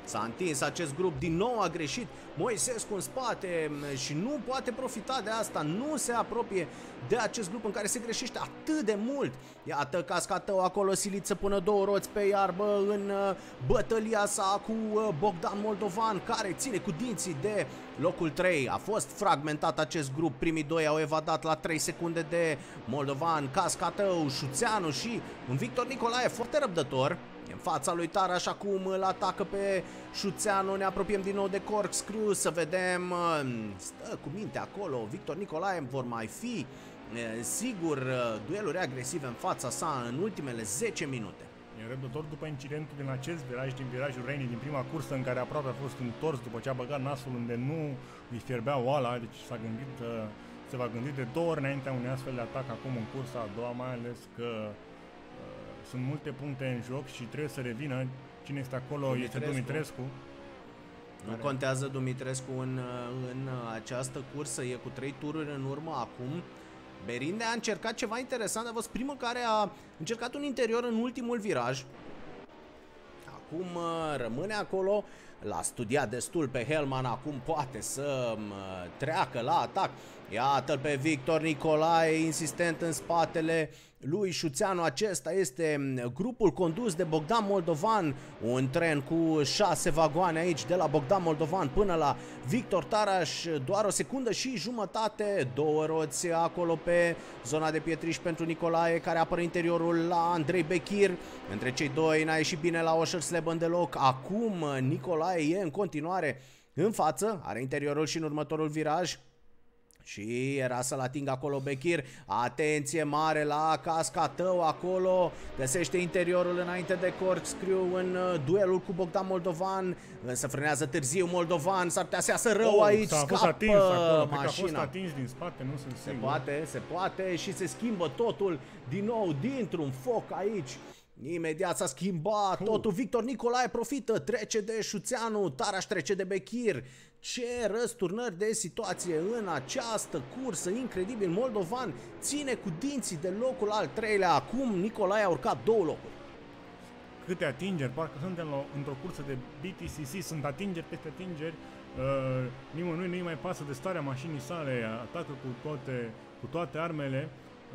S-a întins acest grup, din nou a greșit Moisescu în spate și nu poate profita de asta, nu se apropie de acest grup în care se greșește atât de mult. Iată Cascatău acolo silit să pună 2 roți pe iarbă în bătălia sa cu Bogdan Moldovan, care ține cu dinții de locul 3. A fost fragmentat acest grup, primii 2 au evadat la 3 secunde de Moldovan, Cascatău, Șuțeanu și un Victor Nicolae foarte răbdător. În fața lui Taraș acum îl atacă pe Șuțeanu, ne apropiem din nou de corkscrew, să vedem, stă cu minte acolo, Victor Nicolae, vor mai fi, sigur, dueluri agresive în fața sa în ultimele 10 minute. E răbdător după incidentul din acest viraj, din virajul Reni, din prima cursă în care aproape a fost întors după ce a băgat nasul unde nu îi fierbea oala, deci s-a gândit, se va gândi de 2 ori înaintea unui astfel de atac acum în cursa a doua, mai ales că sunt multe puncte în joc și trebuie să revină. Cine este acolo este Dumitrescu. Nu contează Dumitrescu în această cursă, e cu 3 tururi în urmă acum. Berinde a încercat ceva interesant, a fost primul care a încercat un interior în ultimul viraj. Acum rămâne acolo, l-a studiat destul pe Hellman, acum poate să treacă la atac. Iată-l pe Victor Nicolae, insistent în spatele lui Șuțeanu. Acesta este grupul condus de Bogdan Moldovan, un tren cu 6 vagoane aici de la Bogdan Moldovan până la Victor Taraș, doar o secundă și jumătate, 2 roți acolo pe zona de pietriș pentru Nicolae, care apără interiorul la Andrei Bechir. Între cei doi n-a ieșit bine la Oschersleben deloc. Acum Nicolae e în continuare în față, are interiorul și în următorul viraj. Și era să-l atingă acolo Bechir. Atenție mare la Cascatău acolo. Găsește interiorul înainte de corkscrew în duelul cu Bogdan Moldovan. Însă frânează târziu Moldovan. S-ar putea să iasă rău aici. Scapă mașina. A fost atins din spate, nu sunt sigur. Se poate și se schimbă totul din nou dintr-un foc aici. Imediat s-a schimbat totul. Victor Nicolae profită, trece de Șuțeanu, Taraș trece de Bechir. Ce răsturnări de situație în această cursă, incredibil. Moldovan ține cu dinții de locul al 3-lea. Acum Nicolae a urcat 2 locuri. Câte atingeri, parcă suntem într-o cursă de BTCC, sunt atingeri peste atingeri. Nimănui nu-i mai pasă de starea mașinii sale, atacă cu toate armele.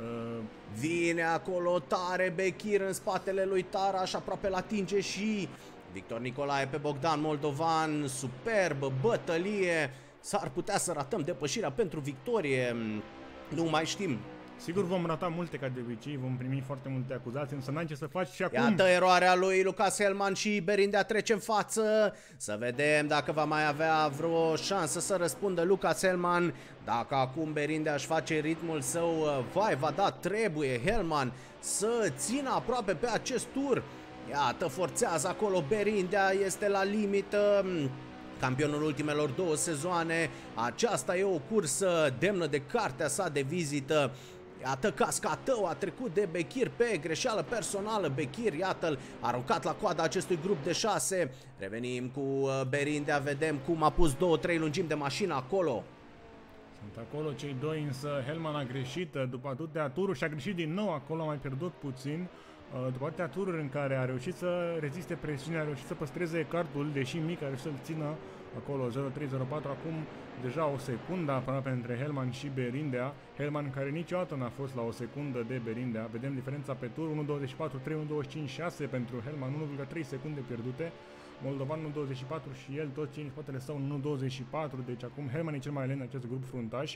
Vine acolo tare Bechir în spatele lui Taraș, aproape l-atinge și Victor Nicolae pe Bogdan Moldovan. Superbă bătălie, s-ar putea să ratăm depășirea pentru victorie, nu mai știm. Sigur vom rata multe ca de obicei, vom primi foarte multe acuzații, însă n-ai ce să faci și acum. Iată eroarea lui Lucas Hellman și Berindea trece în față. Să vedem dacă va mai avea vreo șansă să răspundă Lucas Hellman. Dacă acum Berindea își face ritmul său, va da, trebuie Hellman să țină aproape pe acest tur. Iată, forțează acolo Berindea, este la limită. Campionul ultimelor 2 sezoane. Aceasta e o cursă demnă de cartea sa de vizită. Iată, Cascatău a trecut de Bechir pe greșeală personală. Bechir, iată-l, aruncat la coada acestui grup de 6. Revenim cu Berindea, vedem cum a pus 2-3 lungimi de mașină acolo. Sunt acolo cei doi, însă Hellman a greșit după atâtea tururi și a greșit din nou acolo, a mai pierdut puțin. După atâtea tururi în care a reușit să reziste presiunea, a reușit să păstreze cardul, deși mic, a reușit să-l țină acolo 0-3-0-4, acum deja o secundă aproape între Hellman și Berindea. Hellman care niciodată n-a fost la o secundă de Berindea. Vedem diferența pe tur, 1.24, 3.125.6 pentru Hellman, 1,3 secunde pierdute. Moldovan 1.24 și el, toți cei în spatele său 1.24, deci acum Hellman e cel mai lent în acest grup fruntaș.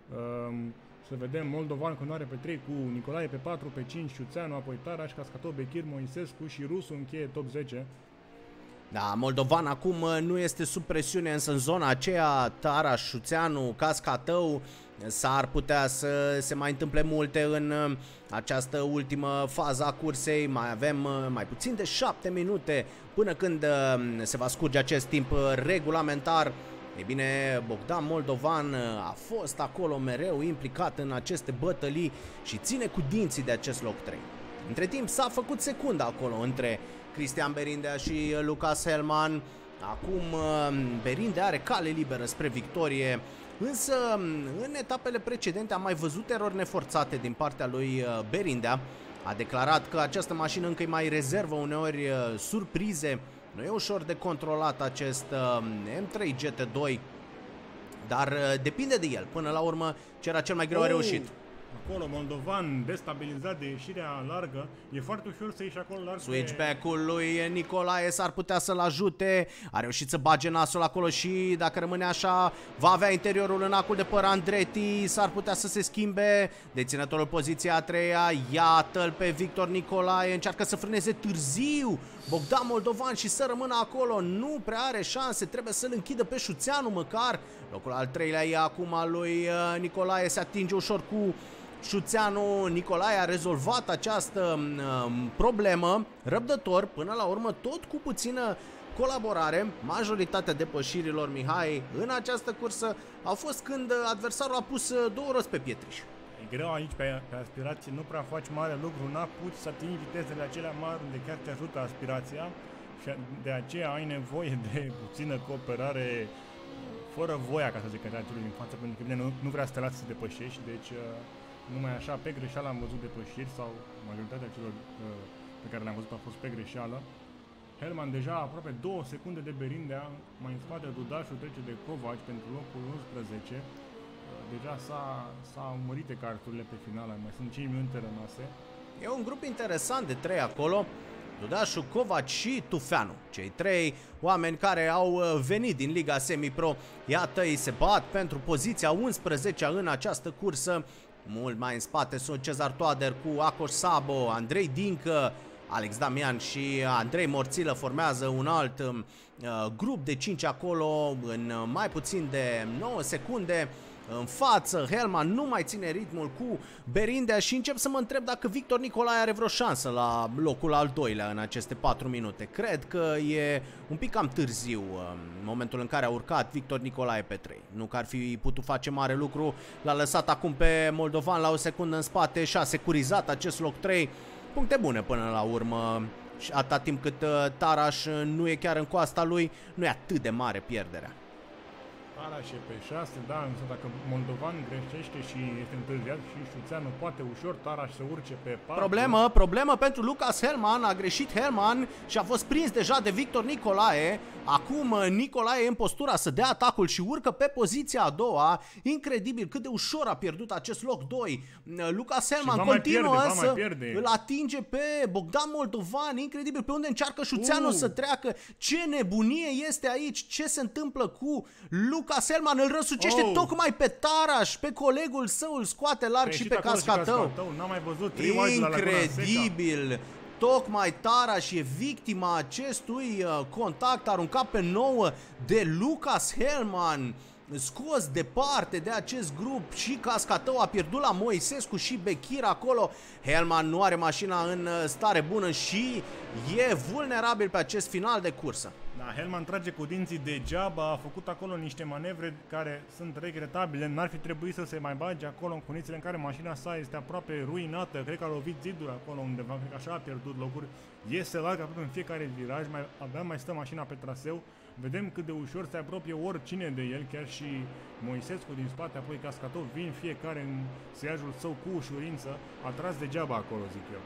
Să vedem Moldovan continuare pe 3 cu Nicolae pe 4, pe 5 Șuțeanu, apoi Taraș, Cascatău, Bechir, Moisescu și Rusu încheie top 10. Da, Moldovan acum nu este sub presiune, însă în zona aceea Taraș, Șuțeanu, Cascatău, s-ar putea să se mai întâmple multe în această ultimă fază a cursei. Mai avem mai puțin de 7 minute până când se va scurge acest timp regulamentar. Ei bine, Bogdan Moldovan a fost acolo mereu implicat în aceste bătălii și ține cu dinții de acest loc 3. Între timp s-a făcut secunda acolo între Cristian Berindea și Lucas Hellman. Acum Berindea are cale liberă spre victorie, însă în etapele precedente am mai văzut erori neforțate din partea lui Berindea. A declarat că această mașină încă îi mai rezervă uneori surprize Nu e ușor de controlat acest M3 GT2, dar depinde de el. Până la urmă, ce era cel mai greu a reușit. Acolo, moldovan, destabilizat de ieșirea largă, e foarte ușor să ieși acolo larg. Switchback-ul lui Nicolae s-ar putea să-l ajute. A reușit să bage nasul acolo și dacă rămâne așa, va avea interiorul în acul de păr Andretti. S-ar putea să se schimbe. Deținătorul poziția a treia, iată-l pe Victor Nicolae. Încearcă să frâneze târziu Bogdan Moldovan și să rămână acolo. Nu prea are șanse, trebuie să-l închidă pe Șuțeanu măcar. Locul al treilea e acum al lui Nicolae, se atinge ușor cu Șuțeanu. Nicolae a rezolvat această problemă răbdător, până la urmă tot cu puțină colaborare. Majoritatea depășirilor, Mihai, în această cursă au fost când adversarul a pus două roți pe pietriș. E greu aici pe aspirație, nu prea faci mare lucru, n-apuci să atingi vitezele acelea mari unde chiar te ajută aspirația și de aceea ai nevoie de puțină cooperare fără voia, ca să zic, a celui din față, pentru că bine, nu vrea să te lasă să depășești, deci numai așa, pe greșeală am văzut depășiri sau majoritatea celor pe care le-am văzut a fost pe greșeală. Helman deja aproape 2 secunde de Berindea, mai în spate Dudașul trece de Covaci pentru locul 11. Deja s-au mărit carturile pe final, mai sunt 5 minute rămase. E un grup interesant de 3 acolo. Dudașu, Covaci și Tufeanu, cei 3 oameni care au venit din Liga Semi-Pro. Iată, ei se bat pentru poziția 11 în această cursă. Mult mai în spate sunt Cezar Toader cu Acoș Sabo, Andrei Dincă, Alex Damian și Andrei Morțilă formează un alt grup de 5 acolo în mai puțin de 9 secunde. În față, Helman nu mai ține ritmul cu Berindea și încep să mă întreb dacă Victor Nicolae are vreo șansă la locul al doilea în aceste 4 minute. Cred că e un pic cam târziu în momentul în care a urcat Victor Nicolae pe 3. Nu că ar fi putut face mare lucru, l-a lăsat acum pe moldovan la o secundă în spate și a securizat acest loc 3. Puncte bune până la urmă și atâta timp cât Taraș nu e chiar în coasta lui, nu e atât de mare pierderea. Taraș e pe 6, da, însă dacă moldovan greșește și este întârziat și Șuțeanu poate ușor Taraș să urce pe 4. Problemă pentru Lucas Helman, a greșit Helman și a fost prins deja de Victor Nicolae. Acum Nicolae e în postura să dea atacul și urcă pe poziția a doua. Incredibil cât de ușor a pierdut acest loc 2. Lucas Helman continuă să îl atinge pe Bogdan Moldovan. Incredibil pe unde încearcă Șuțeanu să treacă. Ce nebunie este aici, ce se întâmplă cu Lucas Helman, îl răsucește tocmai pe Taraș, pe colegul său, îl scoate larg și pe Cascatău. N-am mai văzut. Incredibil! Tocmai Taraș e victima acestui contact aruncat pe 9 de Lucas Helman, scos departe de acest grup și Cascatău a pierdut la Moisescu și Bechir acolo. Helman nu are mașina în stare bună și e vulnerabil pe acest final de cursă. Da, Helman trage cu dinții degeaba, a făcut acolo niște manevre care sunt regretabile, n-ar fi trebuit să se mai bage acolo în condițiile în care mașina sa este aproape ruinată, cred că a lovit zidul acolo undeva, cred că așa a pierdut locuri, iese larg aproape în fiecare viraj, abia mai stă mașina pe traseu, vedem cât de ușor se apropie oricine de el, chiar și Moisescu din spate, apoi Cascatău, vin fiecare în seiajul său cu ușurință, a tras degeaba acolo, zic eu.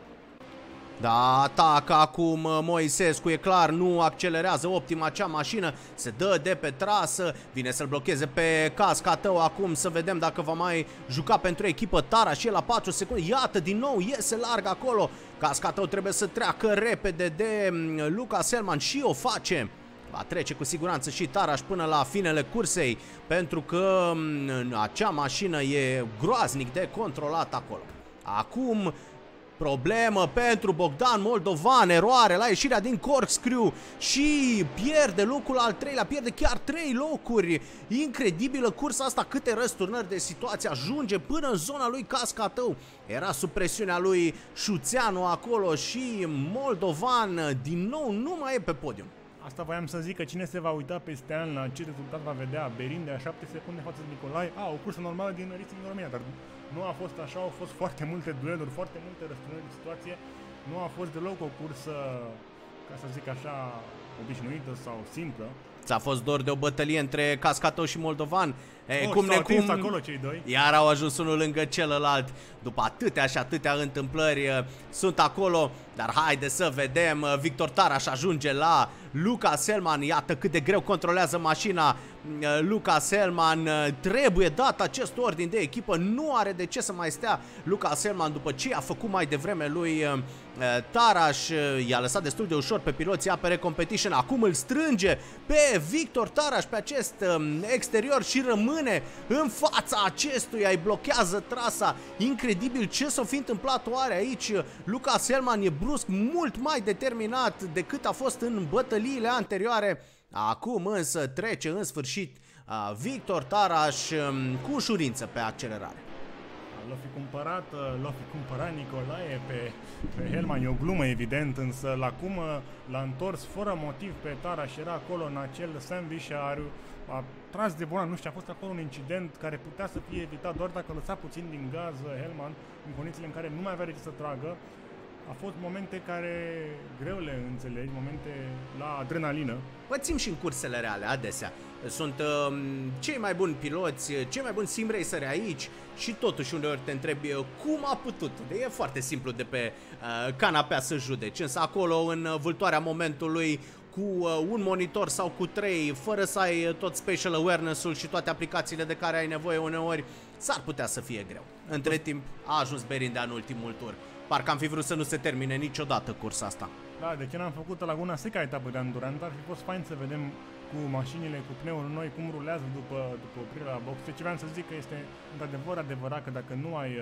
Da, atacă acum Moisescu, e clar, nu accelerează optim acea mașină, se dă de pe trasă, vine să-l blocheze pe Cascatău acum, să vedem dacă va mai juca pentru echipă Taraș și el la 4 secunde, iată din nou, iese larg acolo, Cascatău trebuie să treacă repede de Lucas Helman și o face. Va trece cu siguranță și Taraș până la finele cursei, pentru că acea mașină e groaznic de controlat acolo. Acum problemă pentru Bogdan Moldovan, eroare la ieșirea din corkscrew și pierde locul al 3-lea, pierde chiar 3 locuri. Incredibilă cursa asta, câte răsturnări de situație, ajunge până în zona lui Cascatău. Era sub presiunea lui Șuțeanu acolo și Moldovan din nou nu mai e pe podium. Asta voiam să zic, că cine se va uita peste an la ce rezultat va vedea Berindea 7 secunde față de Nicolae, o cursă normală din Racing Romania, dar nu a fost așa, au fost foarte multe dueluri, foarte multe răsturnări de situație, nu a fost deloc o cursă, ca să zic așa, obișnuită sau simplă. Ți-a fost dor de o bătălie între Cascatău și Moldovan? Cum acolo cei doi. Iar au ajuns unul lângă celălalt. După atâtea și atâtea întâmplări sunt acolo. Dar haide să vedem, Victor Taraș ajunge la Lucas Hellman, iată cât de greu controlează mașina Lucas Hellman, trebuie dat acest ordin de echipă, nu are de ce să mai stea Lucas Hellman după ce a făcut mai devreme lui Taraș, i-a lăsat destul de ușor pe piloții APR Competition, acum îl strânge pe Victor Taraș pe acest exterior și rămâne în fața acestuia, îi blochează trasa, incredibil ce s-a fi întâmplat oare aici. Lucas Hellman e brusc mult mai determinat decât a fost în bătăliile anterioare. Acum însă trece în sfârșit Victor Taraș cu ușurință pe accelerare. L-a fi cumpărat Nicolae pe Hellman, e o glumă evident, însă cum l-a întors fără motiv pe Taraș, era acolo în acel sandwich și a tras de volan, nu știu, a fost acolo un incident care putea să fie evitat doar dacă lăsa puțin din gaz Hellman în condițiile în care nu mai avea de ce să tragă. A fost momente care greu le înțelegi, momente la adrenalină. Pățim și în cursele reale adesea. Sunt cei mai buni piloți, cei mai buni sim raceri aici și totuși uneori te întrebi cum a putut. E foarte simplu de pe canapea să judeci, însă acolo în vâltoarea momentului cu un monitor sau cu 3, fără să ai tot special awareness-ul și toate aplicațiile de care ai nevoie uneori, s-ar putea să fie greu. Între timp a ajuns Berindea în ultimul tur. Parcă am fi vrut să nu se termine niciodată cursa asta. Da, de ce n-am făcut Laguna Seca etapă de Endurance, ar fi fost fain să vedem cu mașinile, cu pneuri noi, cum rulează după oprirea la box. Ce vreau să zic că este într-adevăr adevărat că dacă nu ai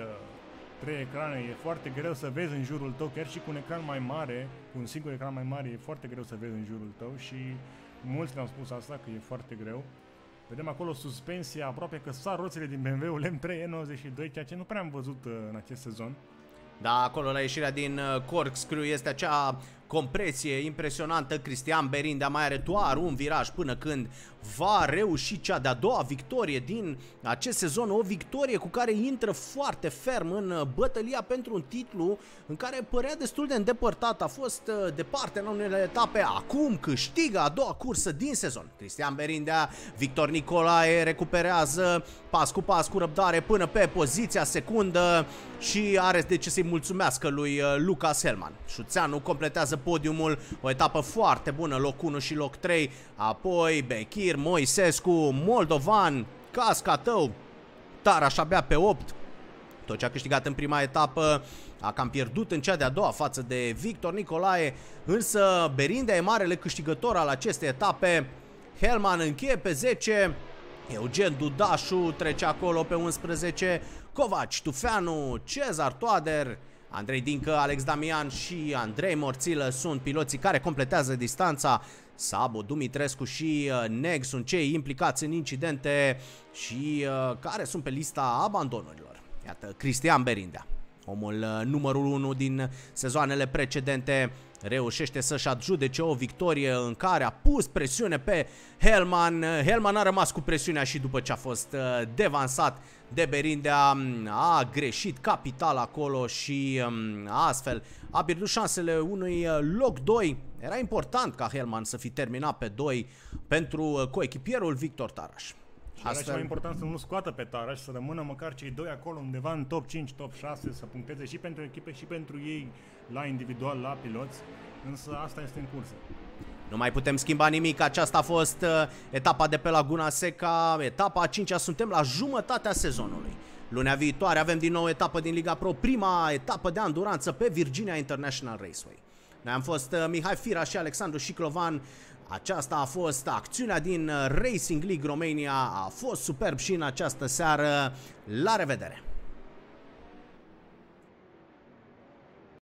3 ecrane, e foarte greu să vezi în jurul tău, chiar și cu un ecran mai mare, cu un singur ecran mai mare, e foarte greu să vezi în jurul tău și mulți ne-au spus asta, că e foarte greu. Vedem acolo suspensia, aproape că sar roțile din BMW-ul M3 E92, ceea ce nu prea am văzut în acest sezon. Da, acolo la ieșirea din corkscrew este acea compresie impresionantă. Cristian Berindea mai are doar un viraj până când va reuși cea de-a doua victorie din acest sezon, o victorie cu care intră foarte ferm în bătălia pentru un titlu în care părea destul de îndepărtat, a fost departe în unele etape, acum câștigă a doua cursă din sezon. Cristian Berindea, Victor Nicolae recuperează pas cu pas cu răbdare până pe poziția secundă și are de ce să-i mulțumească lui Lucas Hellman. Șuțeanu completează podiumul, o etapă foarte bună, loc 1 și loc 3, apoi Bechir, Moisescu, Moldovan, Cascatău, Taraș abia pe 8. Tot ce a câștigat în prima etapă a cam pierdut în cea de-a doua față de Victor Nicolae, însă Berindea e marele câștigător al acestei etape. Hellman încheie pe 10, Eugen Dudașu trece acolo pe 11, Covaci Tufeanu, Cezar Toader, Andrei Dincă, Alex Damian și Andrei Morțilă sunt piloții care completează distanța. Sabo, Dumitrescu și Neg sunt cei implicați în incidente și care sunt pe lista abandonurilor. Iată, Cristian Berindea, omul numărul 1 din sezoanele precedente, reușește să-și adjudece o victorie în care a pus presiune pe Hellman. Hellman a rămas cu presiunea și după ce a fost devansat de Berindea, a greșit capital acolo și astfel a pierdut șansele unui loc 2. Era important ca Hellman să fi terminat pe 2 pentru coechipierul Victor Taraș. Era cel mai important să nu scoată pe Taraș, să rămână măcar cei doi acolo undeva în top 5, top 6, să puncteze și pentru echipe și pentru ei la individual, la piloți, însă asta este în cursă. Nu mai putem schimba nimic, aceasta a fost etapa de pe Laguna Seca, etapa a 5-a, suntem la jumătatea sezonului. Lunea viitoare avem din nou etapă din Liga Pro, prima etapă de anduranță pe Virginia International Raceway. Noi am fost Mihai Fira și Alexandru Șiclovan. Aceasta a fost acțiunea din Racing League Romania, a fost superb și în această seară. La revedere!